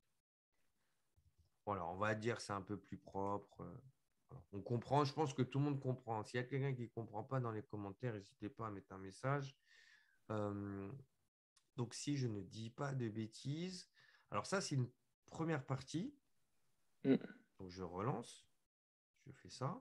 [SPEAKER 1] Voilà, on va dire que c'est un peu plus propre. Voilà. On comprend, je pense que tout le monde comprend. S'il y a quelqu'un qui ne comprend pas dans les commentaires, n'hésitez pas à mettre un message. Euh, donc, si je ne dis pas de bêtises, alors ça, c'est une première partie.
[SPEAKER 2] Mm.
[SPEAKER 1] Donc, je relance. Je fais ça.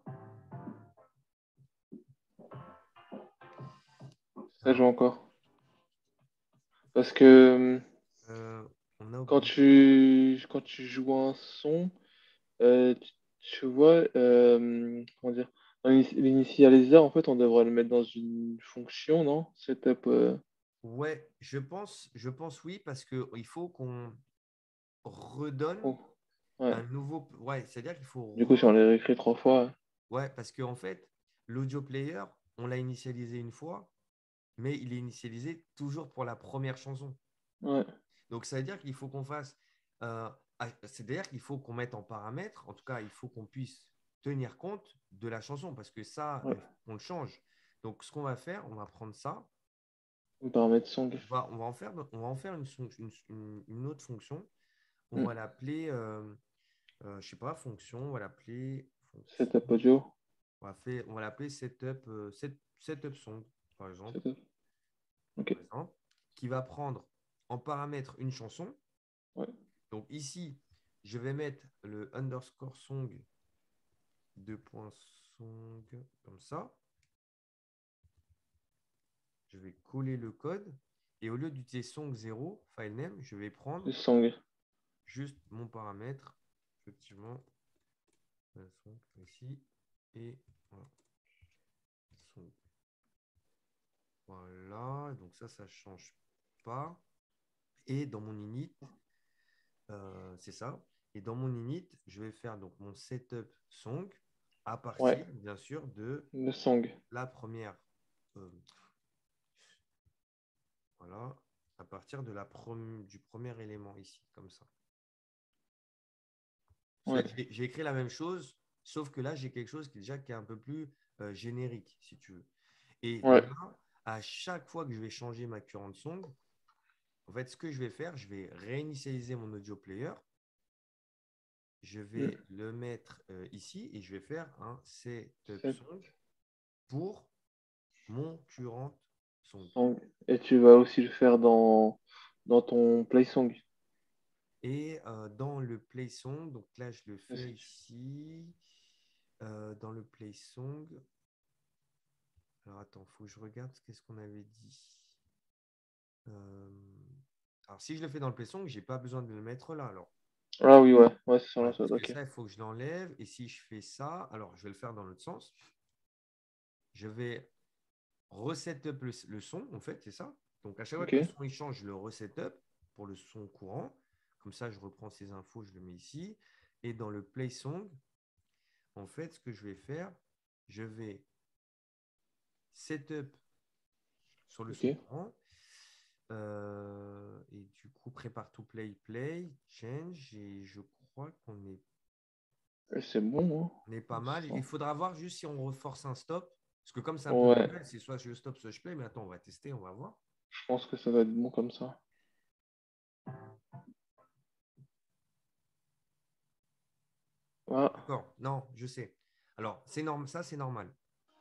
[SPEAKER 2] Ça
[SPEAKER 1] Alors,
[SPEAKER 2] joue encore. Parce que
[SPEAKER 1] euh, on a
[SPEAKER 2] quand
[SPEAKER 1] oublié.
[SPEAKER 2] tu, quand tu joues un son, euh, tu, tu vois, euh, comment dire, dans l'ini- l'initialisateur, en fait, on devrait le mettre dans une fonction, non? Setup. euh,
[SPEAKER 1] Ouais, je pense, je pense oui, parce qu'il faut qu'on redonne
[SPEAKER 2] oh, ouais.
[SPEAKER 1] un nouveau. Ouais, c'est-à-dire qu'il faut.
[SPEAKER 2] Du coup, si on
[SPEAKER 1] re-
[SPEAKER 2] les réécrit trois fois,
[SPEAKER 1] Ouais, parce qu'en fait, l'audio player, on l'a initialisé une fois, mais il est initialisé toujours pour la première chanson.
[SPEAKER 2] ouais.
[SPEAKER 1] Donc, ça veut dire qu'il faut qu'on fasse euh, c'est-à-dire qu'il faut qu'on mette en paramètre, en tout cas, il faut qu'on puisse tenir compte de la chanson parce que ça,
[SPEAKER 2] Ouais.
[SPEAKER 1] il faut qu'on le change. Donc, ce qu'on va faire, on va prendre ça,
[SPEAKER 2] Paramètres song.
[SPEAKER 1] on va, on va en faire, on va en faire une, une, une, une autre fonction. On
[SPEAKER 2] Hmm.
[SPEAKER 1] va l'appeler, euh, euh, je sais pas, fonction, on va l'appeler fonction.
[SPEAKER 2] Setup audio.
[SPEAKER 1] On va, faire, on va l'appeler setup, euh, set, setup song, par exemple,
[SPEAKER 2] Setup. Ok.
[SPEAKER 1] par exemple, qui va prendre en paramètre une chanson.
[SPEAKER 2] Ouais.
[SPEAKER 1] Donc ici, je vais mettre le underscore song deux points song comme ça. Je vais coller le code et au lieu d'utiliser song zéro, file name, je vais prendre
[SPEAKER 2] Song.
[SPEAKER 1] juste mon paramètre, effectivement, song ici et voilà. Song. Voilà, donc ça, ça ne change pas. Et dans mon init, euh, c'est ça. Et dans mon init, je vais faire donc mon setup song à
[SPEAKER 2] Ouais.
[SPEAKER 1] partir, bien sûr, de
[SPEAKER 2] Le song.
[SPEAKER 1] la première. euh, voilà, à partir de la prom- du premier élément ici, comme ça.
[SPEAKER 2] Ouais.
[SPEAKER 1] J'ai écrit la même chose, sauf que là, j'ai quelque chose qui, déjà, qui est un peu plus euh, générique, si tu veux. Et
[SPEAKER 2] Ouais.
[SPEAKER 1] là, à chaque fois que je vais changer ma current song, en fait, ce que je vais faire, je vais réinitialiser mon audio player. Je
[SPEAKER 2] Hmm.
[SPEAKER 1] vais le mettre euh, ici et je vais faire un setup
[SPEAKER 2] Set
[SPEAKER 1] song pour mon current song.
[SPEAKER 2] song. Et tu vas aussi le faire dans, dans ton play song.
[SPEAKER 1] Et euh, dans le play song, donc là, je le
[SPEAKER 2] Est-ce
[SPEAKER 1] fais
[SPEAKER 2] que tu-
[SPEAKER 1] ici. Euh, dans le play song. Alors attends, il faut que je regarde qu'est-ce qu'on avait dit. Euh, Alors si je le fais dans le play song, j'ai pas besoin de le mettre là alors.
[SPEAKER 2] Ah oui, ouais. Ouais, c'est sur
[SPEAKER 1] Ouais,
[SPEAKER 2] la
[SPEAKER 1] parce
[SPEAKER 2] sauce.
[SPEAKER 1] que
[SPEAKER 2] Ok.
[SPEAKER 1] ça, il faut que je l'enlève. Et si je fais ça, alors je vais le faire dans l'autre sens. Je vais reset up le, le son, en fait, c'est ça. Donc à chaque fois
[SPEAKER 2] Ok.
[SPEAKER 1] que le son il change, je le reset up pour le son courant. Comme ça, je reprends ces infos, je le mets ici. Et dans le play song, en fait, ce que je vais faire, je vais setup sur le
[SPEAKER 2] Ok.
[SPEAKER 1] son courant. Euh, et du coup, prépare to play, play, change. Et je crois qu'on est,
[SPEAKER 2] Et c'est bon, hein.
[SPEAKER 1] on est pas mal. Il
[SPEAKER 2] Instant.
[SPEAKER 1] faudra voir juste si on reforce un stop. Parce que comme c'est un peu
[SPEAKER 2] Ouais.
[SPEAKER 1] manuel, c'est soit je stop, soit je play. Mais attends, on va tester, on va voir.
[SPEAKER 2] Je pense que ça va être bon comme ça. Ah.
[SPEAKER 1] D'accord, non, je sais. Alors, c'est normal, ça, c'est normal.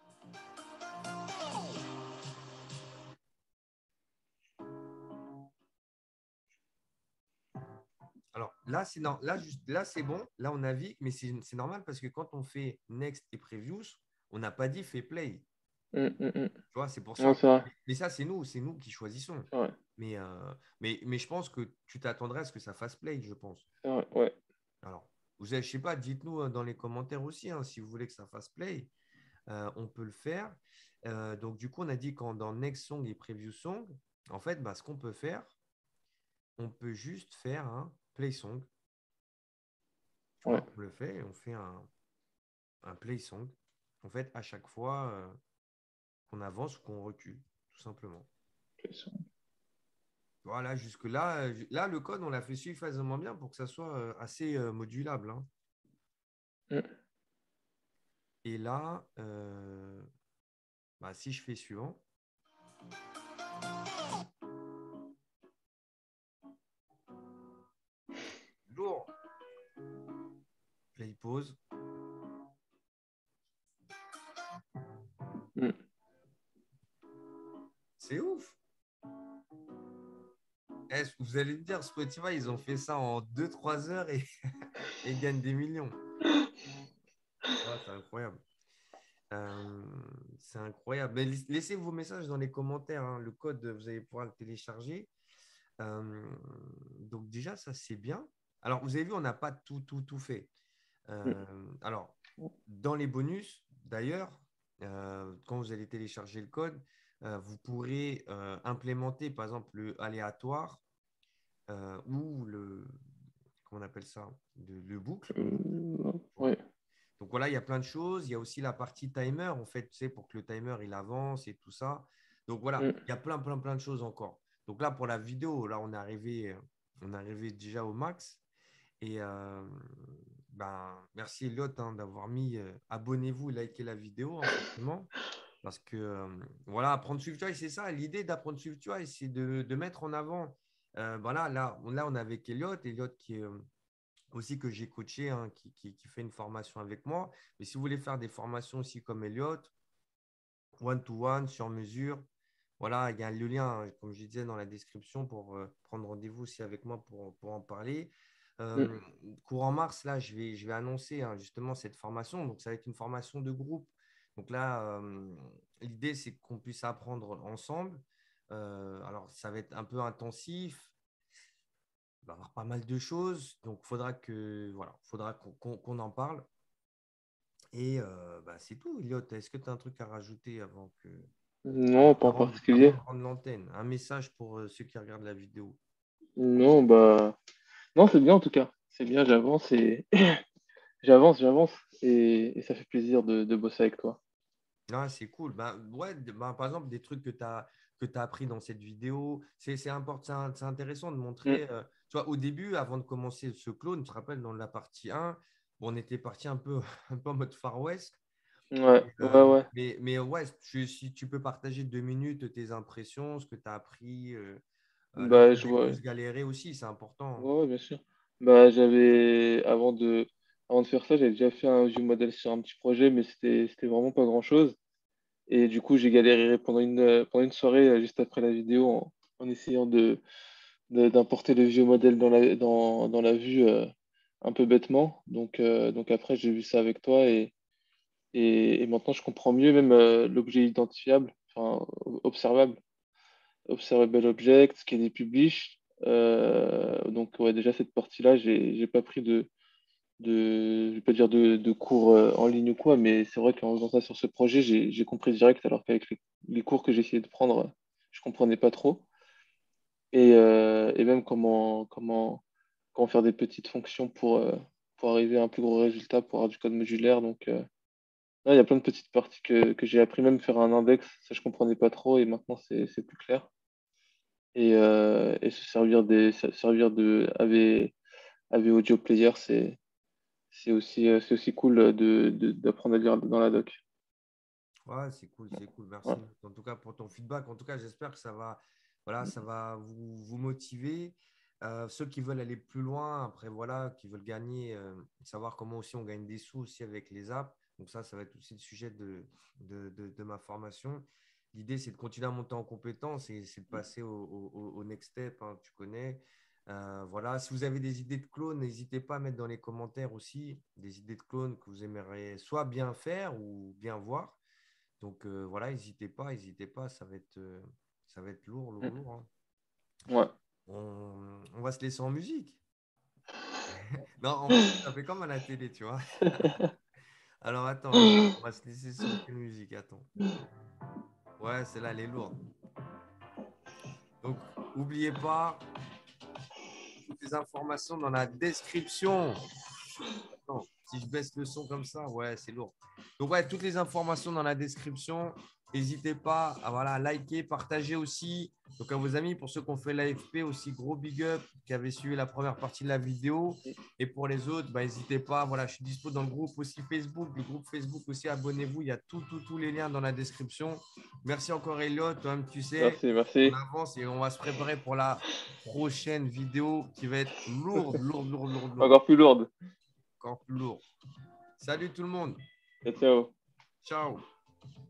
[SPEAKER 1] Alors, là, c'est non, là, juste, là, c'est bon. Là, on navigue, mais c'est c'est normal parce que quand on fait next et previews, on n'a pas dit fait play.
[SPEAKER 2] Hum, hum, hum.
[SPEAKER 1] Tu vois, c'est pour
[SPEAKER 2] Ouais,
[SPEAKER 1] ça.
[SPEAKER 2] c'est vrai.
[SPEAKER 1] Mais, mais ça, c'est nous, c'est nous qui choisissons.
[SPEAKER 2] C'est vrai.
[SPEAKER 1] Mais, euh, mais, mais je pense que tu t'attendrais à ce que ça fasse play, je pense.
[SPEAKER 2] C'est vrai. Ouais.
[SPEAKER 1] Alors, vous avez, je sais pas, dites-nous euh, dans les commentaires aussi hein, si vous voulez que ça fasse play. Euh, on peut le faire. Euh, donc, du coup, on a dit quand dans next song et preview song, en fait, bah, ce qu'on peut faire, on peut juste faire un play song. Tu
[SPEAKER 2] Ouais.
[SPEAKER 1] vois, on le fait et on fait un, un play song. En fait, à chaque fois euh, qu'on avance ou qu'on recule, tout simplement.
[SPEAKER 2] Ok, ça-
[SPEAKER 1] Voilà, jusque-là, euh, là, le code, on l'a fait suffisamment bien pour que ça soit euh, assez euh, modulable. Hein.
[SPEAKER 2] hum.
[SPEAKER 1] Et là, euh, bah, si je fais suivant, lourd, play pause,
[SPEAKER 2] Hum.
[SPEAKER 1] c'est ouf. Eh, vous allez me dire, Spotify, ils ont fait ça en deux trois heures et, et gagnent des millions. Ouais, c'est incroyable. Euh, c'est incroyable. Mais laissez vos messages dans les commentaires. Hein. Le code, vous allez pouvoir le télécharger. Euh, donc déjà, ça, c'est bien. Alors, vous avez vu, on n'a pas tout, tout, tout fait.
[SPEAKER 2] Hum.
[SPEAKER 1] Euh, alors, dans les bonus, d'ailleurs, euh, quand vous allez télécharger le code, euh, vous pourrez euh, implémenter, par exemple, le aléatoire euh, ou le, comment on appelle ça, le, le boucle.
[SPEAKER 2] Euh,
[SPEAKER 1] Tu vois.
[SPEAKER 2] ouais.
[SPEAKER 1] Donc voilà, il y a plein de choses. Il y a aussi la partie timer, en fait, tu sais, pour que le timer il avance et tout ça. Donc voilà,
[SPEAKER 2] Hum.
[SPEAKER 1] il y a plein, plein, plein de choses encore. Donc là, pour la vidéo, là, on est arrivé, on est arrivé déjà au max. Et euh, ben, merci Elliot hein, d'avoir mis euh, abonnez-vous, likez la vidéo, hein, forcément. Parce que euh, voilà, apprendre Swift U I, c'est ça. L'idée d'apprendre Swift U I, c'est de, de mettre en avant. Euh, voilà, là, on, là, on est avec Elliot. Elliot qui est euh, aussi que j'ai coaché, hein, qui, qui, qui fait une formation avec moi. Mais si vous voulez faire des formations aussi comme Elliot, one-to-one, sur mesure, voilà, il y a le lien, hein, comme je disais, dans la description pour euh, prendre rendez-vous aussi avec moi pour, pour en parler.
[SPEAKER 2] Mm.
[SPEAKER 1] Euh, Courant mars, là, je vais, je vais annoncer hein, justement cette formation. Donc, ça va être une formation de groupe. Donc là, euh, l'idée, c'est qu'on puisse apprendre ensemble. Euh, alors, ça va être un peu intensif. Il va y avoir pas mal de choses. Donc, faudra que, voilà, faudra qu'on qu'on- qu'on en parle. Et euh, bah, c'est tout, Elliot. Est-ce que tu as un truc à rajouter avant que,
[SPEAKER 2] Non, pas en
[SPEAKER 1] avant de, avant
[SPEAKER 2] particulier.
[SPEAKER 1] de rendre l'antenne? Un message pour euh, ceux qui regardent la vidéo.
[SPEAKER 2] Non, bah. Non, c'est bien en tout cas. C'est bien, j'avance et j'avance, j'avance. Et, et ça fait plaisir de, de bosser avec toi.
[SPEAKER 1] Ah, c'est cool. Bah, ouais, de- bah, par exemple, des trucs que tu as, que tu as appris dans cette vidéo, c'est c'est import- c'est un- c'est intéressant de
[SPEAKER 2] Mm.
[SPEAKER 1] montrer. Euh, tu vois, au début, avant de commencer ce clone, tu te rappelles, dans la partie un, bon, on était parti un peu, un peu en mode Far West.
[SPEAKER 2] Ouais, ouais,
[SPEAKER 1] Euh,
[SPEAKER 2] ouais.
[SPEAKER 1] mais, mais ouais, tu- si tu peux partager deux minutes tes impressions, ce que tu as appris, euh, euh, là où
[SPEAKER 2] Bah,
[SPEAKER 1] vous
[SPEAKER 2] je
[SPEAKER 1] avez
[SPEAKER 2] vois.
[SPEAKER 1] plus galéré aussi, c'est important.
[SPEAKER 2] Ouais, ouais, bien sûr. Bah, j'avais, avant de, avant de faire ça, j'avais déjà fait un view model sur un petit projet, mais c'était, c'était vraiment pas grand-chose. Et du coup, j'ai galéré pendant une, euh, pendant une soirée, euh, juste après la vidéo, en, en essayant de, de- d'importer le vieux modèle dans la, dans, dans la vue, euh, un peu bêtement. Donc, euh, donc après, j'ai vu ça avec toi et, et, et maintenant, je comprends mieux même euh, l'objet identifiable, enfin, observable. Observable Object, Scanner Publish. Euh, donc ouais, déjà cette partie-là, j'ai j'ai pas pris de, de je vais pas dire de, de cours euh, en ligne ou quoi, mais c'est vrai qu'en faisant ça sur ce projet, j'ai j'ai compris direct, alors qu'avec les, les cours que j'ai essayé de prendre, je comprenais pas trop. Et, euh, et même comment, comment, comment faire des petites fonctions pour, euh, pour arriver à un plus gros résultat, pour avoir du code modulaire. Donc euh, là, il y a plein de petites parties que, que j'ai appris, même faire un index, ça je comprenais pas trop, et maintenant c'est c'est plus clair. Et, euh, et se servir des se servir de A V, A V Audio Player, c'est c'est aussi euh, c'est aussi cool de, de- d'apprendre à lire dans la doc.
[SPEAKER 1] Ouais, c'est cool, c'est cool.
[SPEAKER 2] Ouais.
[SPEAKER 1] Merci. En tout cas, pour ton feedback. En tout cas, j'espère que ça va, voilà, ça va vous, vous motiver. Euh, ceux qui veulent aller plus loin, après, voilà, qui veulent gagner, euh, savoir comment aussi on gagne des sous aussi avec les apps. Donc ça, ça va être aussi le sujet de, de, de- de ma formation. L'idée, c'est de continuer à monter en compétences et c'est de passer au, au- au next step, hein, tu connais. Euh, voilà, si vous avez des idées de clones, n'hésitez pas à mettre dans les commentaires aussi des idées de clones que vous aimeriez soit bien faire ou bien voir. Donc euh, voilà, n'hésitez pas, n'hésitez pas, ça va être, euh, ça va être lourd, lourd,
[SPEAKER 2] Mm.
[SPEAKER 1] lourd, hein.
[SPEAKER 2] Ouais.
[SPEAKER 1] On, on va se laisser en musique. Non, en plus, ça fait comme à la télé, tu vois. Alors attends, vas-y, on va se laisser sur quelle musique? Attends. Ouais, celle-là, elle est lourde. Donc, n'oubliez pas toutes les informations dans la description. Attends, si je baisse le son comme ça, ouais, c'est lourd. Donc, ouais, toutes les informations dans la description. N'hésitez pas à voilà, liker, partager aussi. Donc, à vos amis, pour ceux qui ont fait l'A F P, aussi gros big up, qui avaient suivi la première partie de la vidéo. Et pour les autres, bah, n'hésitez pas. Voilà, je suis dispo dans le groupe aussi Facebook. Le groupe Facebook aussi, abonnez-vous. Il y a tous tout, tous les liens dans la description. Merci encore, Elliot. Toi-même, tu sais,
[SPEAKER 2] Merci,
[SPEAKER 1] on
[SPEAKER 2] merci.
[SPEAKER 1] avance et on va se préparer pour la prochaine vidéo qui va être lourde, lourde, lourde, lourde, lourde.
[SPEAKER 2] Encore plus lourde.
[SPEAKER 1] Encore plus lourd. Salut tout le monde.
[SPEAKER 2] Et ciao.
[SPEAKER 1] Ciao.